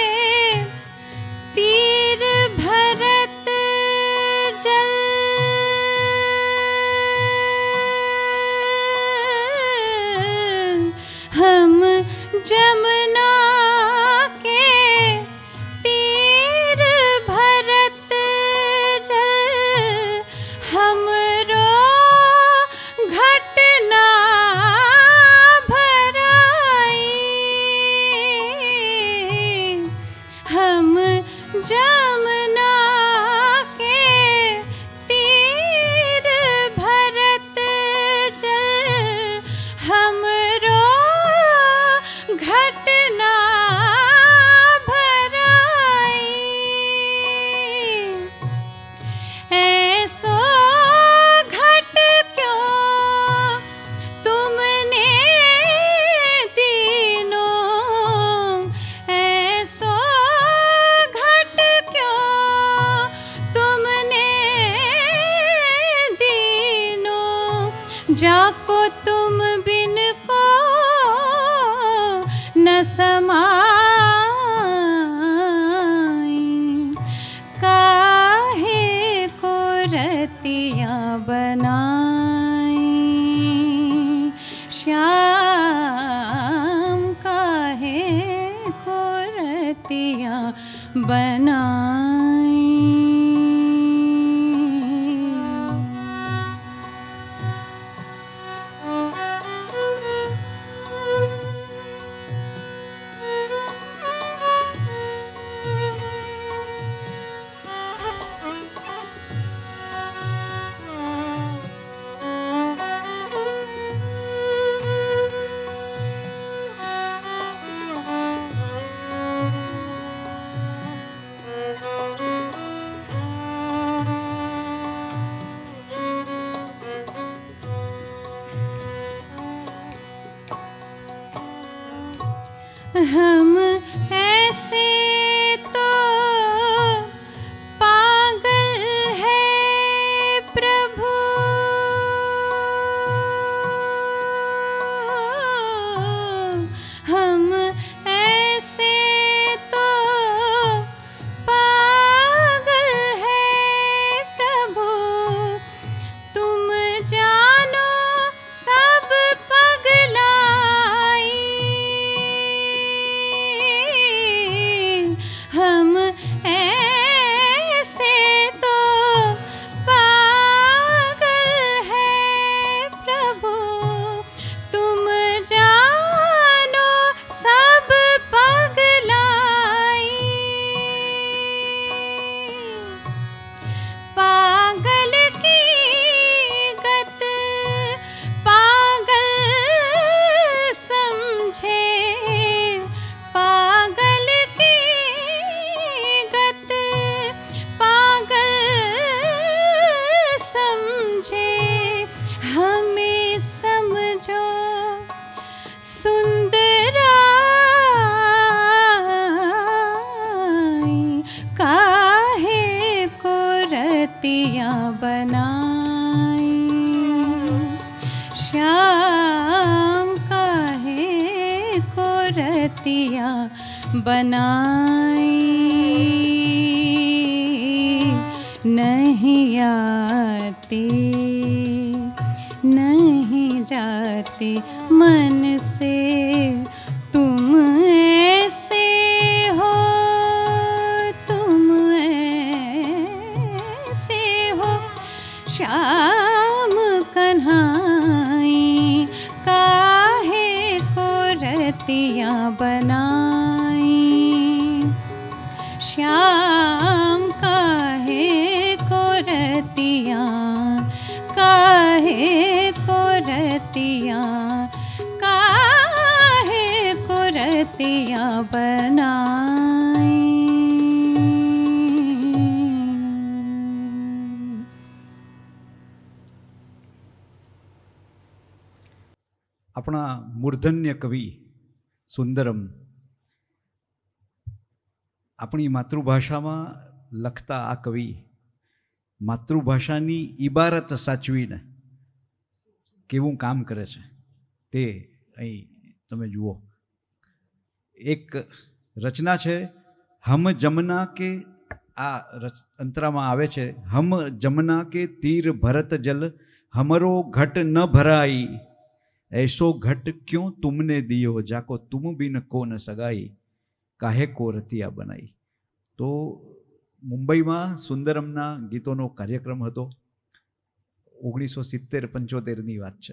तीर भरत जल, हम जमुना जाको तुम बिन को न समाई, काहे को रतिया बनाई। श्याम काहे को रतिया बनाई। हम ऐसे तो पागल है प्रभु, हम ऐसे तो पागल है प्रभु, तुम जानो सब पगलाई। हम ऐसे तो पागल है प्रभु, तुम जानो सब पगलाई। पागल की गत पागल समझे, पागल की गत पागल समझे। हमें समझो सुंदराई, काहे को रतिया बनाई। श्याम काहे को रतिया बनाई। नहीं आती नहीं जाती मन से तुम ऐसे हो, तुम ऐसे हो। श्याम कन्हाई, काहे को रतिया बनाई। श्याम काहे को रतिया, काहे को रतिया, काहे को रतिया बनाई। આપણા મૂર્ધન્ય કવિ સુંદરમ આપણી માતૃભાષામાં લખતા આ કવિ માતૃભાષાની ઇબારત સાચવીને કેવું કામ કરે છે તે અહીં તમે જુઓ. એક રચના છે હમ જમના કે, આ અંતરામાં આવે છે હમ જમના કે તીર ભરત જલ हमरो घट न भराई, ऐसो घट क्यों तुमने दियो, जाको तुम बिन को न सगाई, काहे को रतिया बनाई. तो मुंबईમાં સુંદરમના ગીતોનો કાર્યક્રમ હતો. 1970-75ની વાત છે.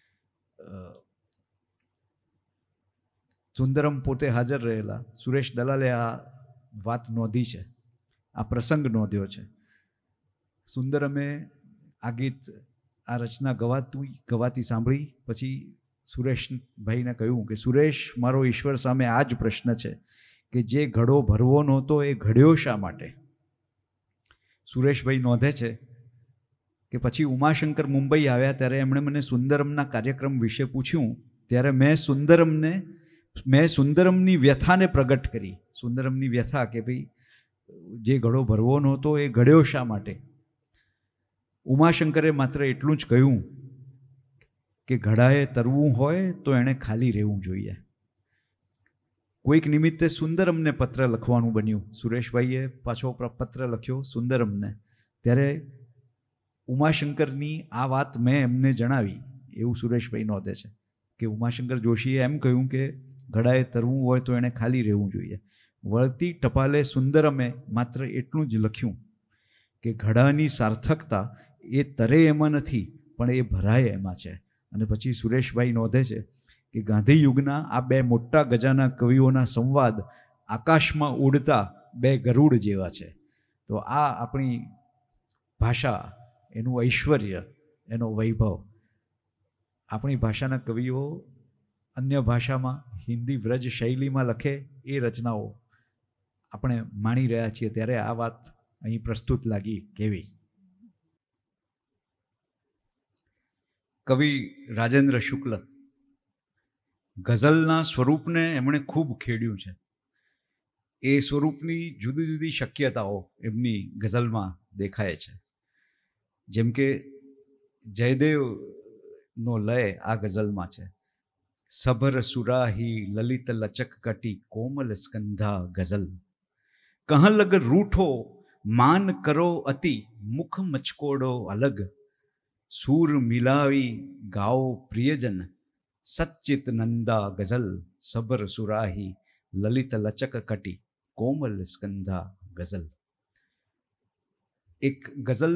સુંદરમ પોતે હાજર રહેલા. સુરેશ દલાલે આ વાત નોંધી છે, આ પ્રસંગ નોંધ્યો છે. સુંદરમે આ ગીત, આ રચના ગવાતી સાંભળી પછી સુરેશભાઈને કહ્યું કે સુરેશ, મારો ઈશ્વર સામે આ જ પ્રશ્ન છે કે જે ઘડો ભરવો નહોતો એ ઘડ્યો શા માટે. સુરેશભાઈ નોંધે છે કે પછી ઉમાશંકર મુંબઈ આવ્યા ત્યારે એમણે મને સુંદરમના કાર્યક્રમ વિશે પૂછ્યું, ત્યારે મેં સુંદરમની વ્યથાને પ્રગટ કરી. સુંદરમની વ્યથા કે ભાઈ જે ઘડો ભરવો નહોતો એ ઘડ્યો શા માટે. ઉમાશંકરે માત્ર એટલું જ કહ્યું કે ઘડાએ તરવું હોય તો એણે ખાલી રહેવું જોઈએ. કોઈક નિમિત્તે સુંદરમને પત્ર લખવાનું બન્યું. સુરેશભાઈએ પાછો પત્ર લખ્યો સુંદરમને. ત્યારે ઉમાશંકરની આ વાત મેં એમને જણાવી, એવું સુરેશભાઈ નોંધે છે કે ઉમાશંકર જોશીએ એમ કહ્યું કે ઘડાએ તરવું હોય તો એણે ખાલી રહેવું જોઈએ. વળતી ટપાલે સુંદરમે માત્ર એટલું જ લખ્યું કે ઘડાની સાર્થકતા એ તરે એમાં નથી પણ એ ભરાય એમાં છે. અને પછી સુરેશભાઈ નોંધે છે કે ગાંધી યુગના આ બે મોટા ગજાના કવિઓના સંવાદ આકાશમાં ઉડતા બે ગરુડ જેવા છે. તો આ આપણી ભાષા, એનું ઐશ્વર્ય, એનો વૈભવ. આપણી ભાષાના કવિઓ અન્ય ભાષામાં હિન્દી વ્રજ શૈલીમાં લખે એ રચનાઓ આપણે માણી રહ્યા છીએ, ત્યારે આ વાત અહીં પ્રસ્તુત લાગી કેવી. કવિ રાજેન્દ્ર શુક્લ ગઝલના સ્વરૂપને એમણે ખૂબ ખેડ્યું છે. એ સ્વરૂપની જુદી જુદી શક્યતાઓ એમની ગઝલમાં દેખાય છે. જેમ કે જયદેવનો લય આ ગઝલમાં છે. સભર સુરાહી લલિત લચક કટી કોમલ સ્કંધા ગઝલ, કહં લગ રૂઠો માન કરો અતિ મુખ મચકોડો અલગ, સૂર મિલાવી ગાઓ પ્રિયજન સચ્ચિત નંદા ગઝલ, સબર સુરાહી લલિત લચક કટી કોમલ સ્કંધા ગઝલ. એક ગઝલ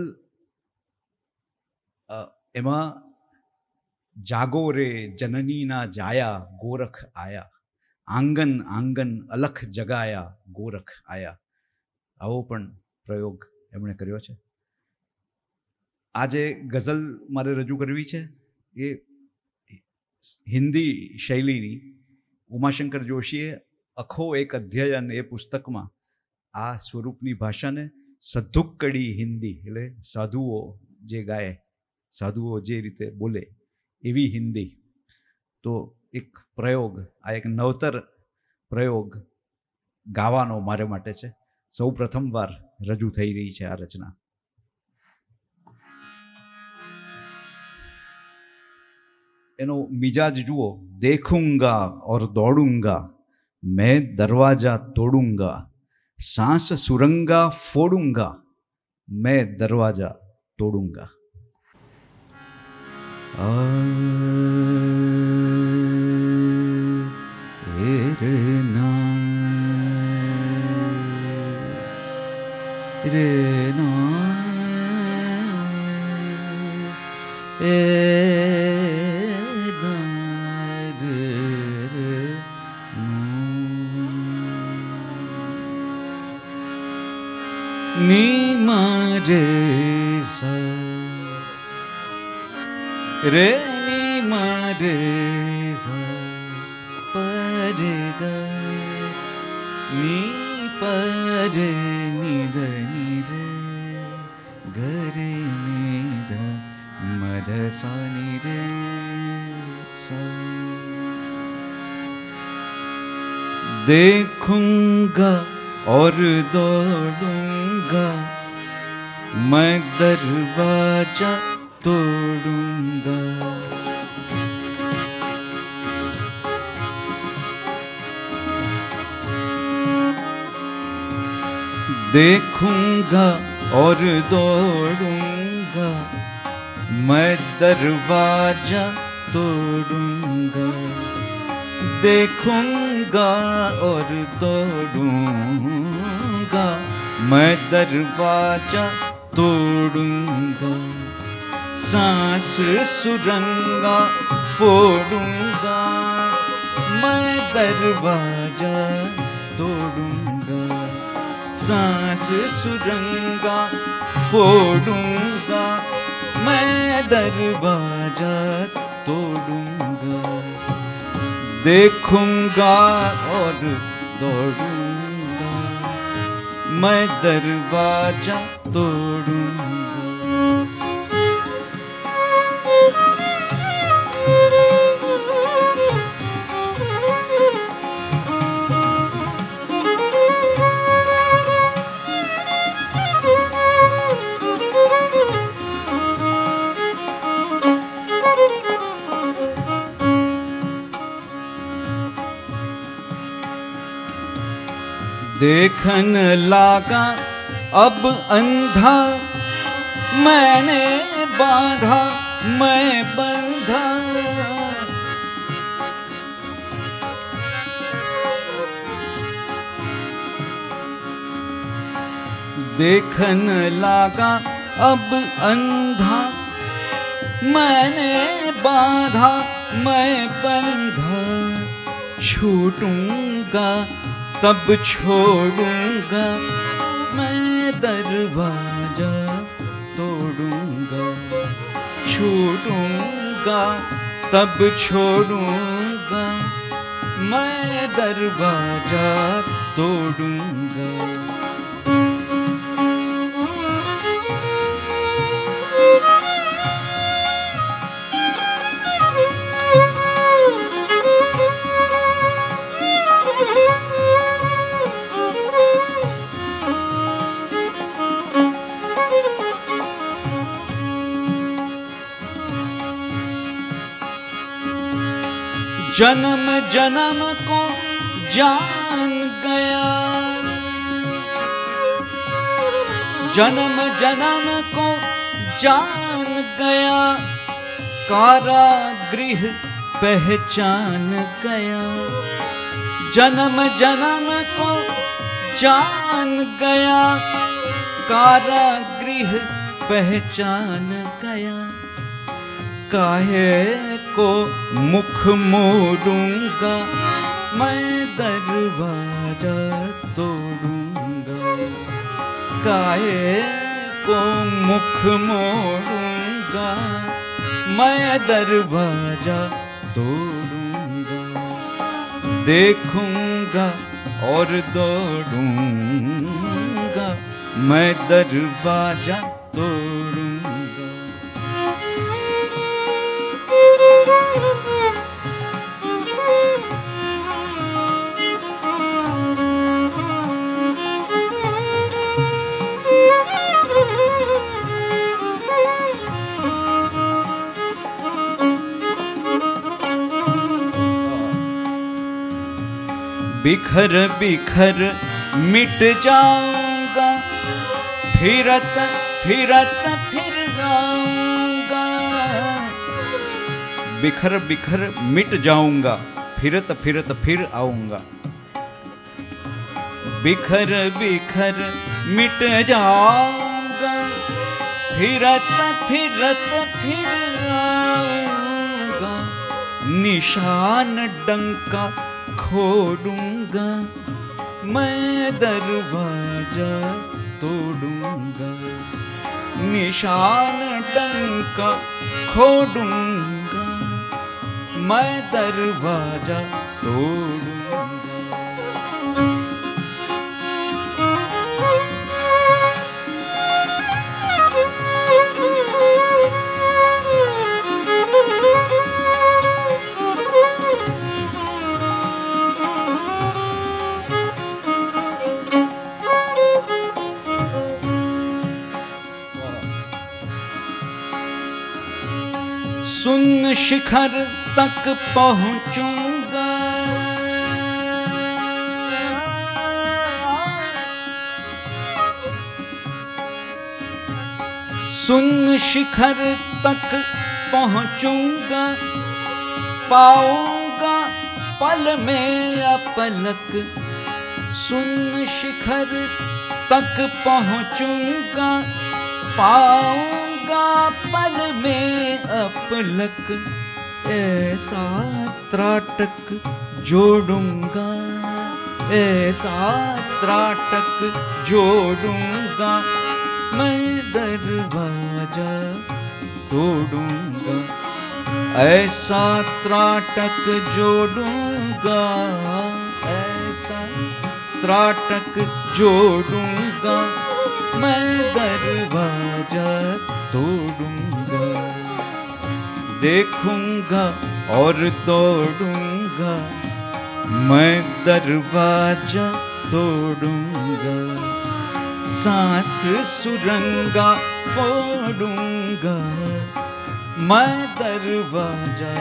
એમાં જાગો રે જનનીના જાયા ગોરખ આયા, આંગન આંગન અલખ જગાયા ગોરખ આયા, આવો પણ પ્રયોગ એમણે કર્યો છે. આ જે ગઝલ મારે રજૂ કરવી છે એ હિન્દી શૈલીની ઉમાશંકર જોશીએ અખો એક અધ્યયન એ પુસ્તકમાં આ સ્વરૂપની ભાષાને સધુક્કડી હિન્દી, એટલે સાધુઓ જે ગાય, સાધુઓ જે રીતે બોલે એવી હિન્દી. તો એક પ્રયોગ, આ એક નવતર પ્રયોગ ગાવાનો મારે માટે છે. સૌ પ્રથમવાર રજૂ થઈ રહી છે આ રચના. એનો મિજાજ જુઓ. દેખુંગા और दौड़ूंगा मैं दरवाजा तोड़ूंगा, सांस सुरंगा फोड़ूंगा मैं दरवाजा तोड़ूंगा. ni mare sa re ni mare sa pare ga ni pare ni da ni re ga re ni da ma da sa ni re sa. देखूंगा और दौड़ूंगा मैं दरवाजा तोड़ूंगा, देखूंगा और दौड़ूंगा मैं दरवाजा तोड़ूंगा, देखूंगा और दौड़ूंगा मैं दरवाजा तोड़ूंगा, सांस सुरंगा फोड़ूंगा मैं दरवाजा तोड़ूंगा, सांस सुरंगा फोड़ूंगा मैं दरवाजा तोड़ूंगा, देखूंगा और दौड़ूंगा मैं दरवाजा तोड़ूंगा. देखन लागा अब अंधा, मैंने बांधा मैं बंधा। देखन लागा अब अंधा, मैंने बांधा मैं बंधा। छूटूंगा तब छोड़ूंगा, मैं दरवाजा तोड़ूंगा। छूटूंगा तब छोड़ूंगा, मैं दरवाजा तोड़ूंगा। जन्म जन्म को जान गया, जन्म जन्म को जान गया। कारागृह पहचान गया, जन्म जन्म को जान गया। कारागृह पहचान गया। काहे को मुख मोड़ूंगा, मैं दरवाजा तोड़ूंगा। काहे को मुख मोड़ूंगा, मैं दरवाजा तोड़ूंगा। देखूंगा और दौड़ूंगा, मैं दरवाजा तोड़ूंगा। बिखर बिखर मिट जाऊंगा, फिरत फिरत फिर आऊंगा। बिखर बिखर मिट जाऊंगा, फिरत फिरत फिर आऊंगा। बिखर बिखर मिट जाऊंगा, फिरत फिरत फिर आऊंगा। निशान डंका खोड़ूंगा, मैं दरवाजा तोड़ूंगा। निशान डंका खोड़ूंगा, मैं दरवाजा तोड़ूंगा। सुन शिखर तक पहुंचूंगा, सुन शिखर तक पहुंचूंगा। पाऊंगा पल में अपलक, सुन शिखर तक पहुंचूंगा। पाऊंगा पल में अपलक, ऐसा त्राटक जोड़ूंगा, ऐसा त्राटक जोड़ूंगा। मैं दरवाजा तोड़ूंगा, ऐसा त्राटक जोड़ूंगा, ऐसा त्राटक जोड़ूंगा। मैं दरवाजा तोड़ूंगा। देखूंगा और दौड़ूंगा, मैं दरवाजा तोड़ूंगा। सांस सुरंगा फोड़ूंगा, मैं दरवाजा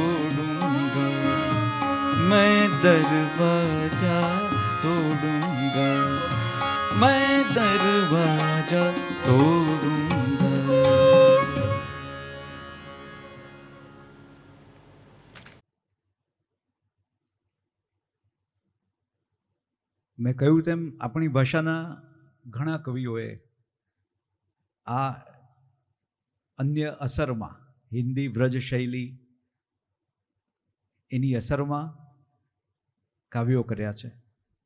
तोड़ूंगा, मैं दरवाजा तोड़ूंगा। मैं दरवाजा तोड़ूंगा। મેં કહ્યું તેમ આપણી ભાષાના ઘણા કવિઓએ આ અન્ય અસરમાં, હિન્દી વ્રજ શૈલી એની અસરમાં કાવ્યો કર્યા છે.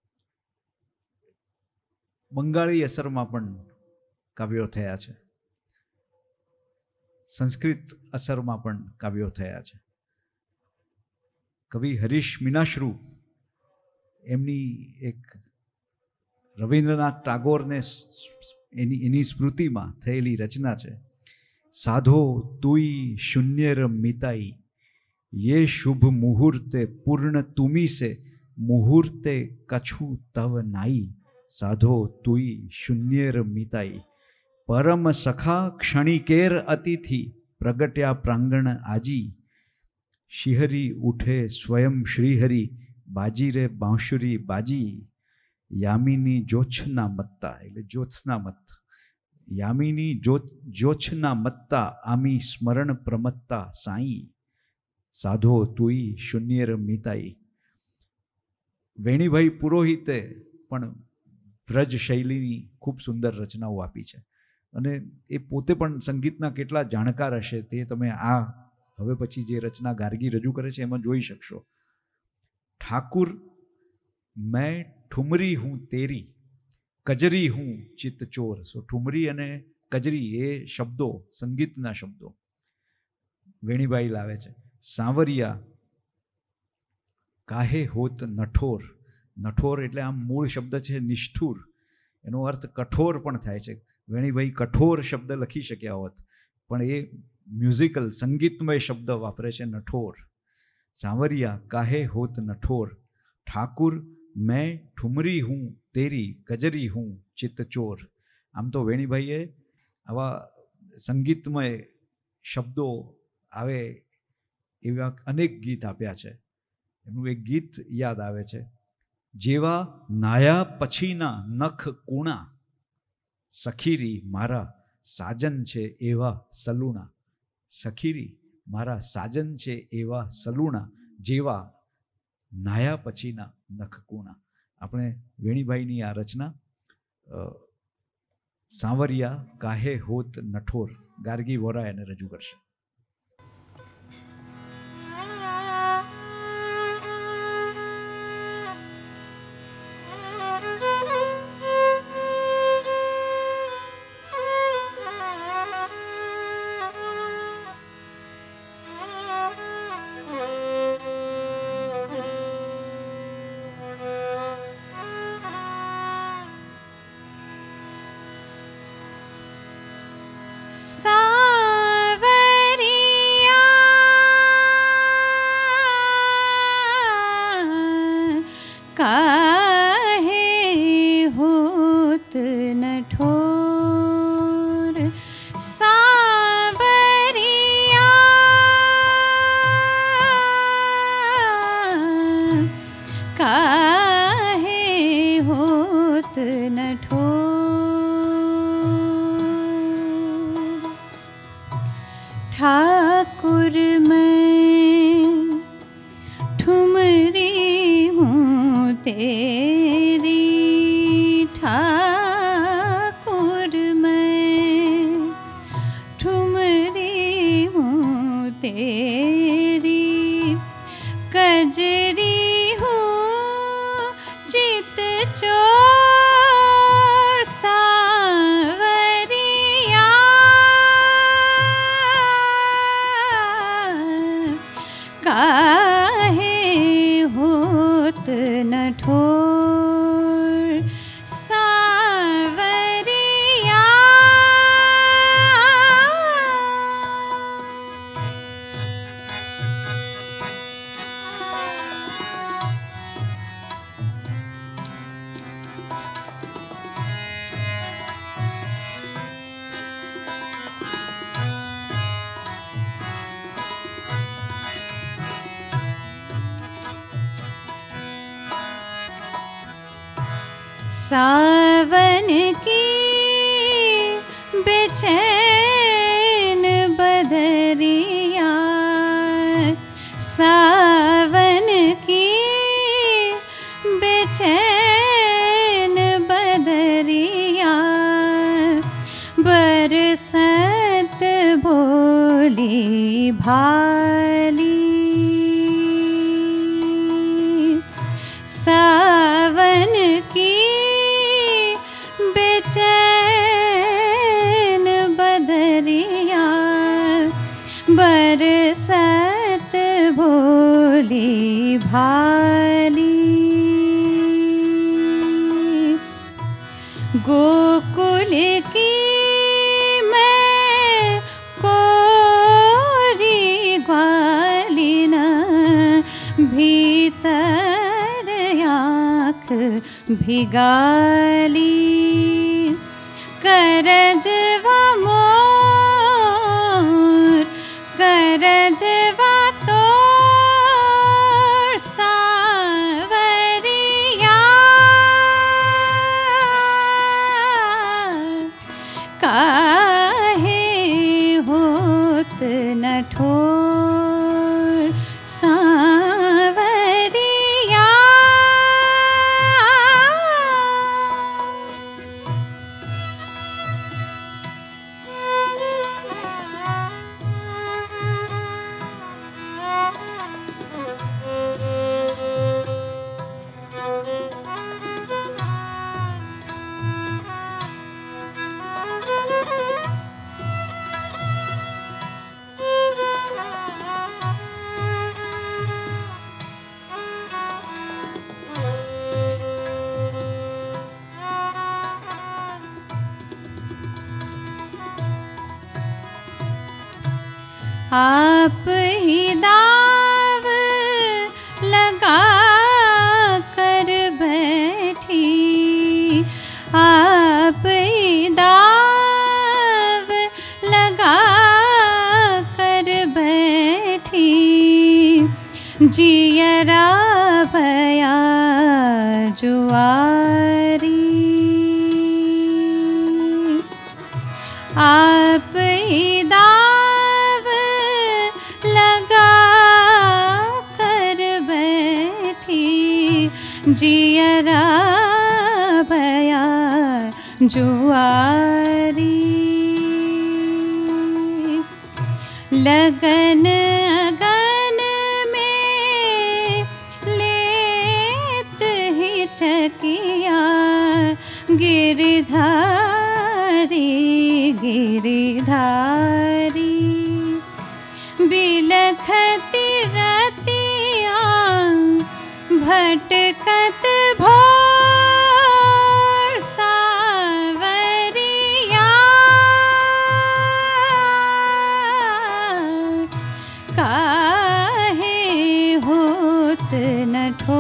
બંગાળી અસરમાં પણ કાવ્યો થયા છે. સંસ્કૃત અસરમાં પણ કાવ્યો થયા છે. કવિ હરીશ મીનાશ્રુ એમની એક રવિન્દ્રનાથ ટાગોરને એની સ્મૃતિમાં થયેલી રચના છે. સાધો તુઈ શૂન્યર મિતાઈ, ये शुभ मुहूर्ते पूर्ण तुमी से मुहूर्ते कछु तव नाई. साधो तुई शून्यर मिताई, परम सखा क्षणिकेर अतिथि प्रगट्या प्रांगण आजी. शिहरी उठे स्वयं श्रीहरि, बाजी रे बांसुरी बाजी. यामिनी जोत्स्ना मत्ता એટલે જ્યોત્સના મત, યામિની જ્યોત્સ્ના મત્તા આમી સ્મરણ પ્રમત્તા સાઈ. સાધો તુઈ શૂન્યર મિતાઈ. વેણીભાઈ પુરોહિતે પણ વ્રજ શૈલીની ખૂબ સુંદર રચનાઓ આપી છે અને એ પોતે પણ સંગીતના કેટલા જાણકાર હશે તે તમે આ હવે પછી જે રચના ગાર્ગી રજૂ કરે છે એમાં જોઈ શકશો. ઠાકુર મેં ઠુમરી હું તેરી, કજરી હું ચિત્તચોર. સો ઠુમરી અને કજરી એ શબ્દો સંગીતના શબ્દો વેણીભાઈ લાવે છે. સાંવરિયા કાહે હોત નઠોર. નઠોર એટલે આમ મૂળ શબ્દ છે નિષ્ઠુર, એનો અર્થ કઠોર પણ થાય છે. વેણીભાઈ કઠોર શબ્દ લખી શક્યા હોત પણ એ મ્યુઝિકલ સંગીતમય શબ્દ વાપરે છે નઠોર. સાંવરિયા કાહે હોત નઠોર, ઠાકુર મેં ઠુમરી હું તેરી, કજરી હું ચિત્તચોર. આમ તો વેણીભાઈએ આવા સંગીતમય શબ્દો આવે એવા અનેક ગીત આપ્યા છે. એનું એક ગીત યાદ આવે છે. જેવા નાયા પછીના નખ કૂણા, સખીરી મારા સાજન છે એવા સલુણા. સખીરી મારા સાજન છે એવા સલુણા, જેવા નાયા પછીના નખ કૂણા. આપણે વેણીભાઈની આ રચના સાંવરિયા કાહે હોત નઠોર ગાર્ગી વોરા એને રજૂ કરશે. ठाकुर मैं ठुमरी हूँ तेरी, ठाकुर मैं ठुमरी हूँ तेरी, कजरी हूँ चित चोर सावरिया, काहे होत नठोर सावरिया. सावन की बेचैन बदरिया, सावन की बेचैन बदरिया, बरसत भोली भाली, सावन की बेचैन बदरिया, बरसत भोली भाली। गोकुल की मैं कोरी ग्वालिन, भीतर आँख भिगाली, करजवा मोर करजवा तोर सावरिया, काहे होत न ठोर सावरिया। आप ही दाव लगा कर बैठी, आप ही दाव लगा कर बैठी, जियरा भया जुआरी, आप ही दाव लगा कर बैठी, जियरा भया जुआरी, लगन अगन में लेत ही चकिया, गिरधारी गिरधारी, बिलखती रतिया भटकत भोर सावरिया, काहे होत न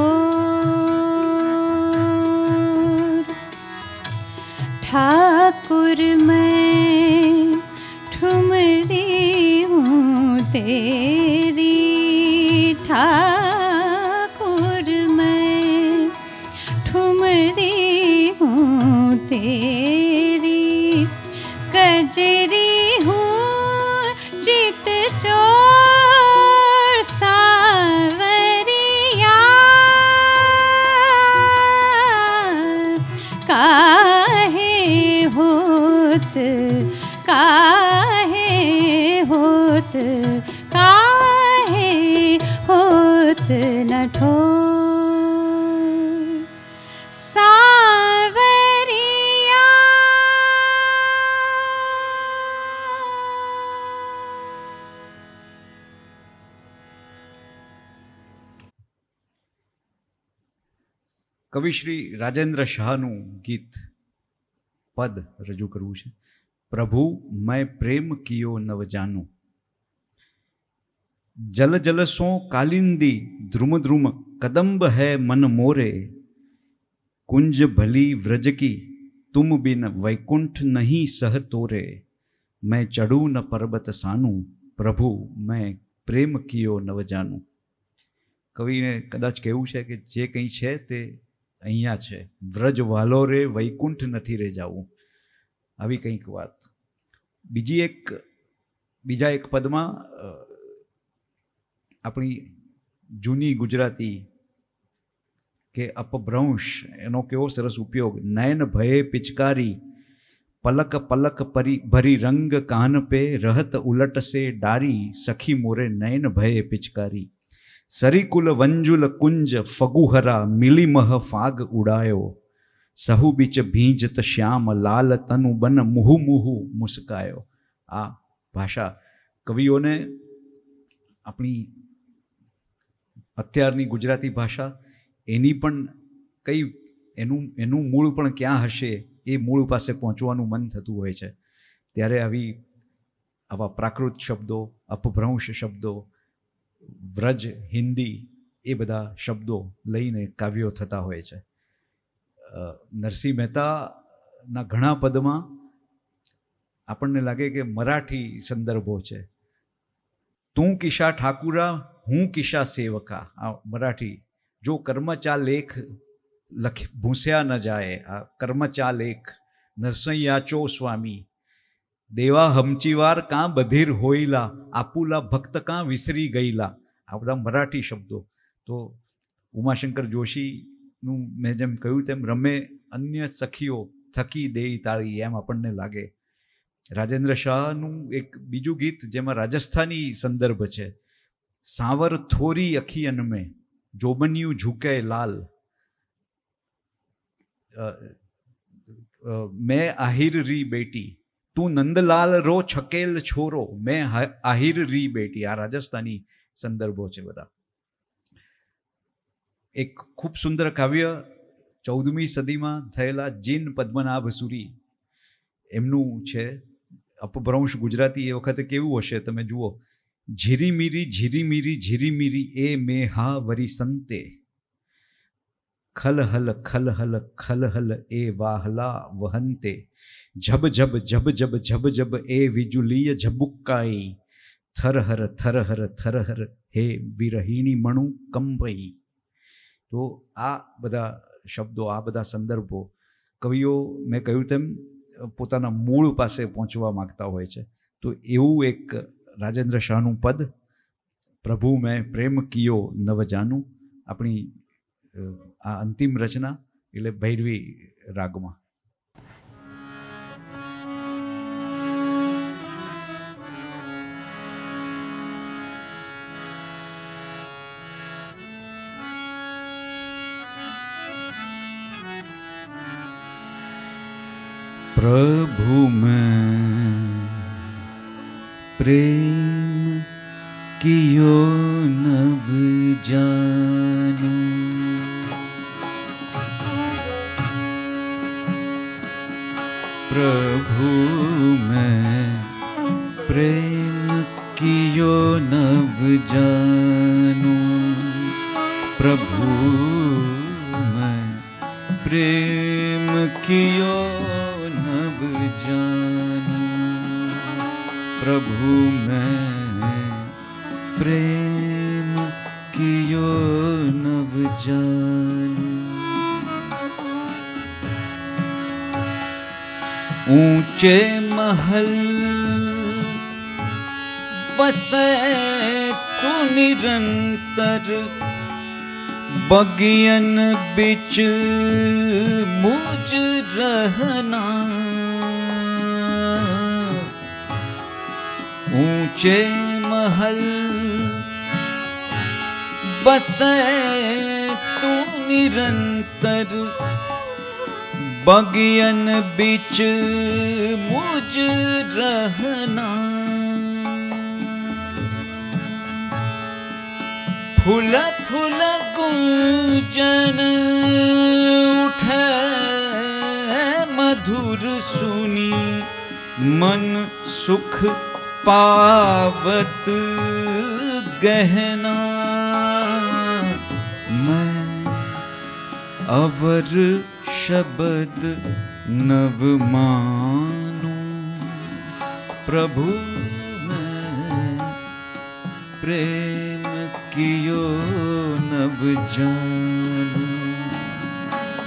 ठोर। ठाकुर मैं ठुमरी हूँ तेरी, ठाकुर मैं ठुमरी हूँ तेरी, कजरी हूँ चित चोर सावरिया, काहे होत काहे होत काहे होत न ठोर सावरिया। કવિ શ્રી રાજેન્દ્ર શાહનું ગીત પદ રજૂ કરવું છે। પ્રભુ મેં પ્રેમ કિયો નવ જાનું, जल जल सो कालिंदी ध्रुम ध्रुम कदम्ब है मन मोरे, कुंज भली व्रज की तुम बिन वैकुंठ नहीं सह तोरे, मैं चढ़ू न पर्वत सानू प्रभु मैं प्रेम कियो नव जानू। कविने कदाच कहेवुं छे के जे कंई छे ते અહીંયા છે. વ્રજ વાલો રે વૈકુંઠ નથી રે જાવું, આવી કંઈક વાત. બીજા એક પદમાં આપણી જૂની ગુજરાતી કે અપભ્રંશ એનો કેવો સરસ ઉપયોગ. નયન ભયે પિચકારી પલક પલક પરી ભરી રંગ કાન પે રહત ઉલટ સે ડારી સખી મોરે નયન ભયે પિચકારી સરિકુલ વંજુલ કુંજ ફગુહરા મિલિમહ ફાગ ઉડાયો સહુ બીચ ભીંજત શ્યામ લાલ તનુ બન મુહુ મુહુ મુસ્કાયો. આ ભાષા કવિઓને આપણી અત્યારની ગુજરાતી ભાષા એની પણ કઈ એનું મૂળ પણ ક્યાં હશે એ મૂળ પાસે પહોંચવાનું મન થતું હોય છે. ત્યારે આવા પ્રાકૃત શબ્દો, અપભ્રંશ શબ્દો, વ્રજ હિન્દી એ બધા શબ્દો લઈને કાવ્યો થતા હોય છે. નરસિંહ મહેતાના ઘણા પદમાં આપણને લાગે કે મરાઠી સંદર્ભો છે. તું કિશા ઠાકુરા હું કિશા સેવકા, આ મરાઠી. જો કર્મચા લેખ ભૂસ્યા ન જાય, આ કર્મચા લેખ. નરસૈયાચો સ્વામી દેવા હમચીવાર કાં બધીર હોઈલા આपुલા ભક્ત કાં વિસરી ગયેલા. આ બધા મરાઠી શબ્દો. તો ઉમાશંકર જોશીનું મેં જેમ કહ્યું તેમ રમે અન્ય સખીઓ થકી દેઈ તાળી, એમ આપણને લાગે. રાજેન્દ્ર શાહનું એક બીજું ગીત જેમાં રાજસ્થાની સંદર્ભ છે. સાવર થોરી અખિયન મેં જોબન્યું ઝૂકે લાલ, મેં આહિર રી બેટી તું નંદલાલ રો છકેલ છોરો મેં આહિર રી બેટી. આ રાજસ્થાની સંદર્ભો છે બધા. એક ખૂબ સુંદર કાવ્ય 14મી સદીમાં થયેલા જીન પદ્મનાભ સુરી એમનું છે. અપભ્રંશ ગુજરાતી એ વખતે કેવું હશે તમે જુઓ. ઝીરી મીરી એ મેહા વરી સંતે ખલહલ ખલહલ ખલહલ એ વાહલા વહંતે જબ જબ જબ જબ જબ જબ એ વિજુલીય ઝબુક્કાઈ થરહર થરહર થરહર હે વિરહીણી મણુ કંપઈ. તો આ બધા શબ્દો, આ બધા સંદર્ભો કવિઓ મેં કહ્યું તેમ પોતાના મૂળ પાસે પહોંચવા માગતા હોય છે. તો એવું એક રાજેન્દ્ર શાહનું પદ, પ્રભુ મેં પ્રેમ કિયો નવ જાનું, આપણી આ અંતિમ રચના એટલે ભૈરવી રાગમાં. प्रभु मैं प्रेम कियो नव जानू प्रभु मैं प्रेम कियो नव जानू प्रभु मैं प्रेम कियो नव जानू प्रभु मैं प्रेम कियो नव जानू ऊंचे महल बसे तू निरंतर बगियन बिच मुझ रहना ऊंचे महल बसे तू निरंतर बगियन बिच मुझ रहना फूल फूल गूंजन उठे मधुर सुनी मन सुख पावत गहना मैं अवर शब्द नव मानू प्रभु मैं प्रेम कियो नव जानू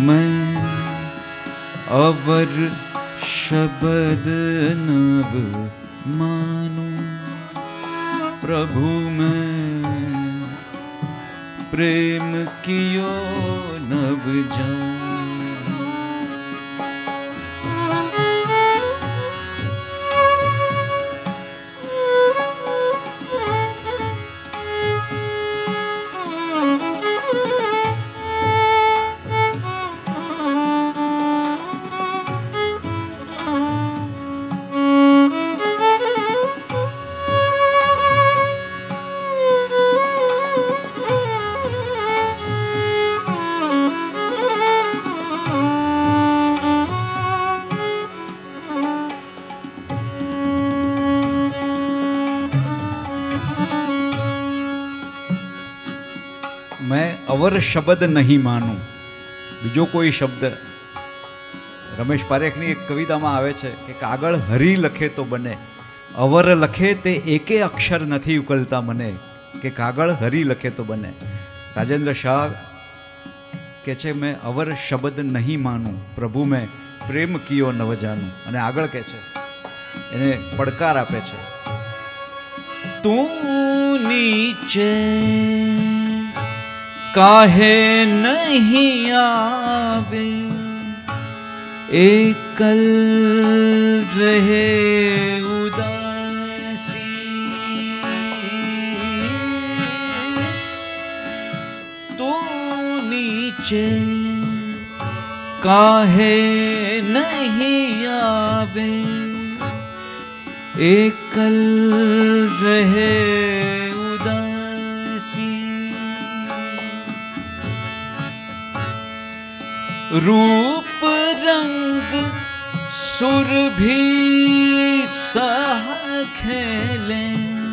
मैं अवर शब्द नव मानूं, प्रभु मैं प्रेम कियो नव जानूं। मैं अवर शब्द नहीं मानूं। बीजो कोई शब्द रमेश पारेखनी एक कवितामां आवे छे के कागळ हरी लखे तो बने, अवर लखे ते एके अक्षर नहीं उकलता मने, के कागळ हरी लखे तो बने। राजेंद्र शाह के छे मैं अवर शब्द नहीं मानूं, प्रभु में प्रेम कियो नव जानूं। अने आगळ के छे एने પડકાર આપે છે, तू नीचे काहे नहीं आवे, एकल रहे उदासी। तू नीचे काहे नहीं आवे, एकल रहे उदासी। रूप रंग सुर भी सह खेले,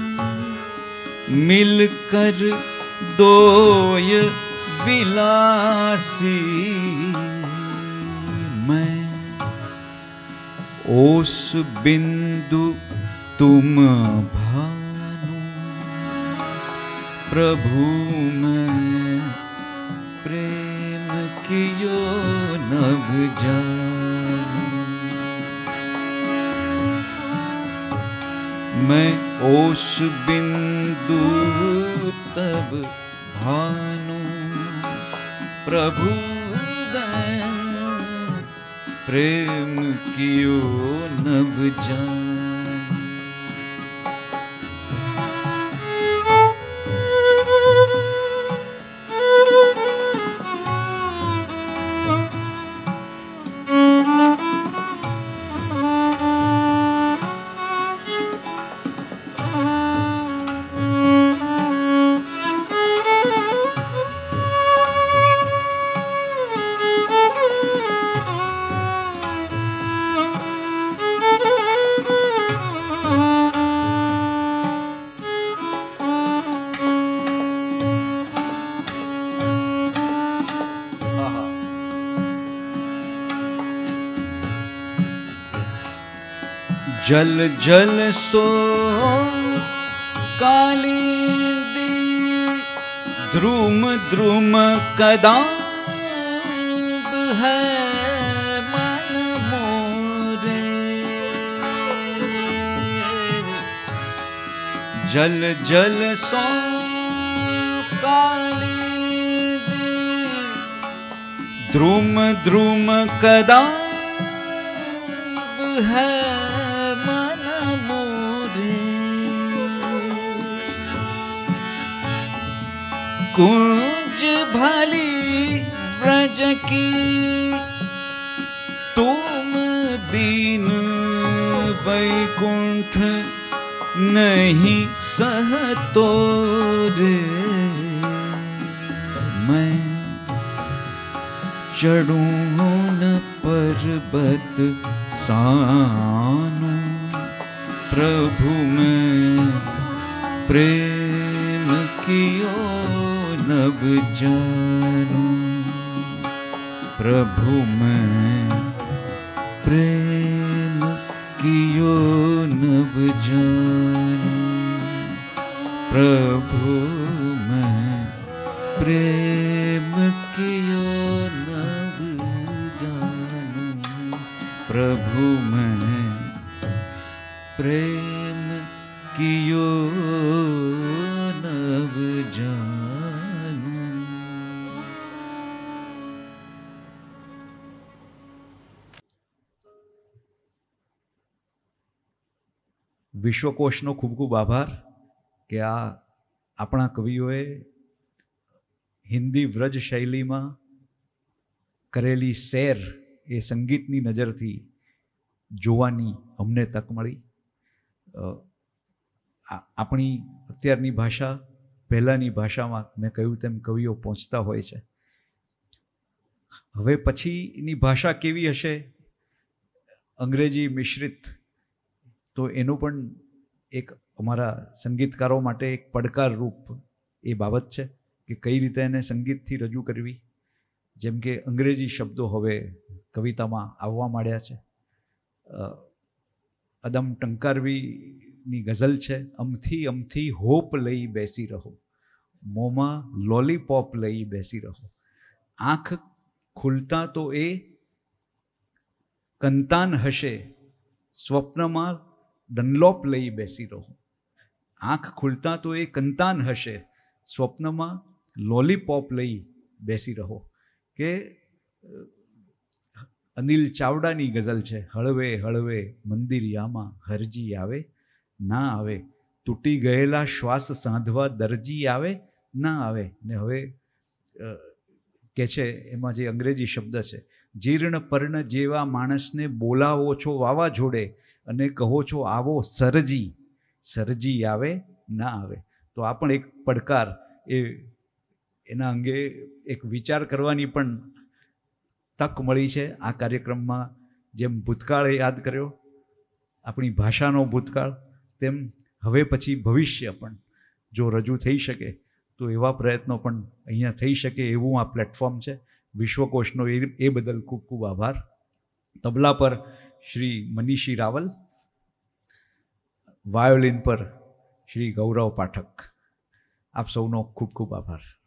मिलकर दोय विलासी। मैं ओस बिंदु तुम भानु, प्रभु मैं प्रेम कियो नव जानूं। मैं ओस बिंदु तब भानु, प्रभु मैं प्रेम कियो नव जानूं। जल जल सो कालिंदी, द्रुम द्रुम कदाम्ब है मन मोरे। जल जल सो कालिंदी, द्रुम द्रुम कदाम्ब है कुंज भली व्रज की तुम बिन वैकुंठ नहीं सहतो रे। मैं चढ़ूं न पर्वत सानु, प्रभु में प्रेम कियो नव जानूं। प्रभु में प्रेम कियो नव जानूं। प्रभु में प्रेम कियो नव प्रभु मैं प्रेम कियो नव जानू। વિશ્વકોશનો ખૂબ ખૂબ આભાર કે આ આપણા કવિઓએ હિન્દી વ્રજ શૈલીમાં કરેલી સેર એ સંગીતની નજરથી જોવાની અમને તક મળી. આપણી અત્યારની ભાષા પહેલાંની ભાષામાં મેં કહ્યું તેમ કવિઓ પહોંચતા હોય છે. હવે પછીની ભાષા કેવી હશે, અંગ્રેજી મિશ્રિત, તો એનું પણ એક અમારા સંગીતકારો માટે એક પડકારરૂપ એ બાબત છે કે કઈ રીતે એને સંગીતથી રજૂ કરવી. જેમ કે અંગ્રેજી શબ્દો હવે કવિતામાં આવવા માંડ્યા છે. અદમ ટંકારવીની ગઝલ છે, અમથી અમથી હોપ લઈ બેસી રહો, મોંમાં લોલીપોપ લઈ બેસી રહો, આંખ ખુલતા તો એ કંતાન હશે, સ્વપ્નમાં ડનલોપ લઈ બેસી રહો. આંખ ખુલતા તો એ કંતાન હશે, સ્વપ્નમાં લોલીપોપ લઈ બેસી રહો. કે અનિલ ચાવડાની ગઝલ છે, હળવે હળવે મંદિરિયામાં હરજી આવે ના આવે, તૂટી ગયેલા શ્વાસ સાંધવા દરજી આવે ના આવે. ને હવે કે છે એમાં જે અંગ્રેજી શબ્દ છે, જીર્ણ પર્ણ જેવા માણસને બોલાવો છો વાવાઝોડે અને કહો છો આવો સરજી, સરજી આવે ના આવે. તો આ પણ એક પડકાર, એના અંગે એક વિચાર કરવાની પણ તક મળી છે આ કાર્યક્રમમાં. જેમ ભૂતકાળ યાદ કર્યો, આપણી ભાષાનો ભૂતકાળ, તેમ હવે પછી ભવિષ્ય પણ જો રજૂ થઈ શકે તો એવા પ્રયત્નો પણ અહીંયા થઈ શકે એવું આ પ્લેટફોર્મ છે. વિશ્વકોશનો એ બદલ ખૂબ ખૂબ આભાર. તબલા પર શ્રી મનીષી રાવલ, વાયોલિન પર શ્રી ગૌરવ પાઠક, આપ સૌનો ખૂબ ખૂબ આભાર.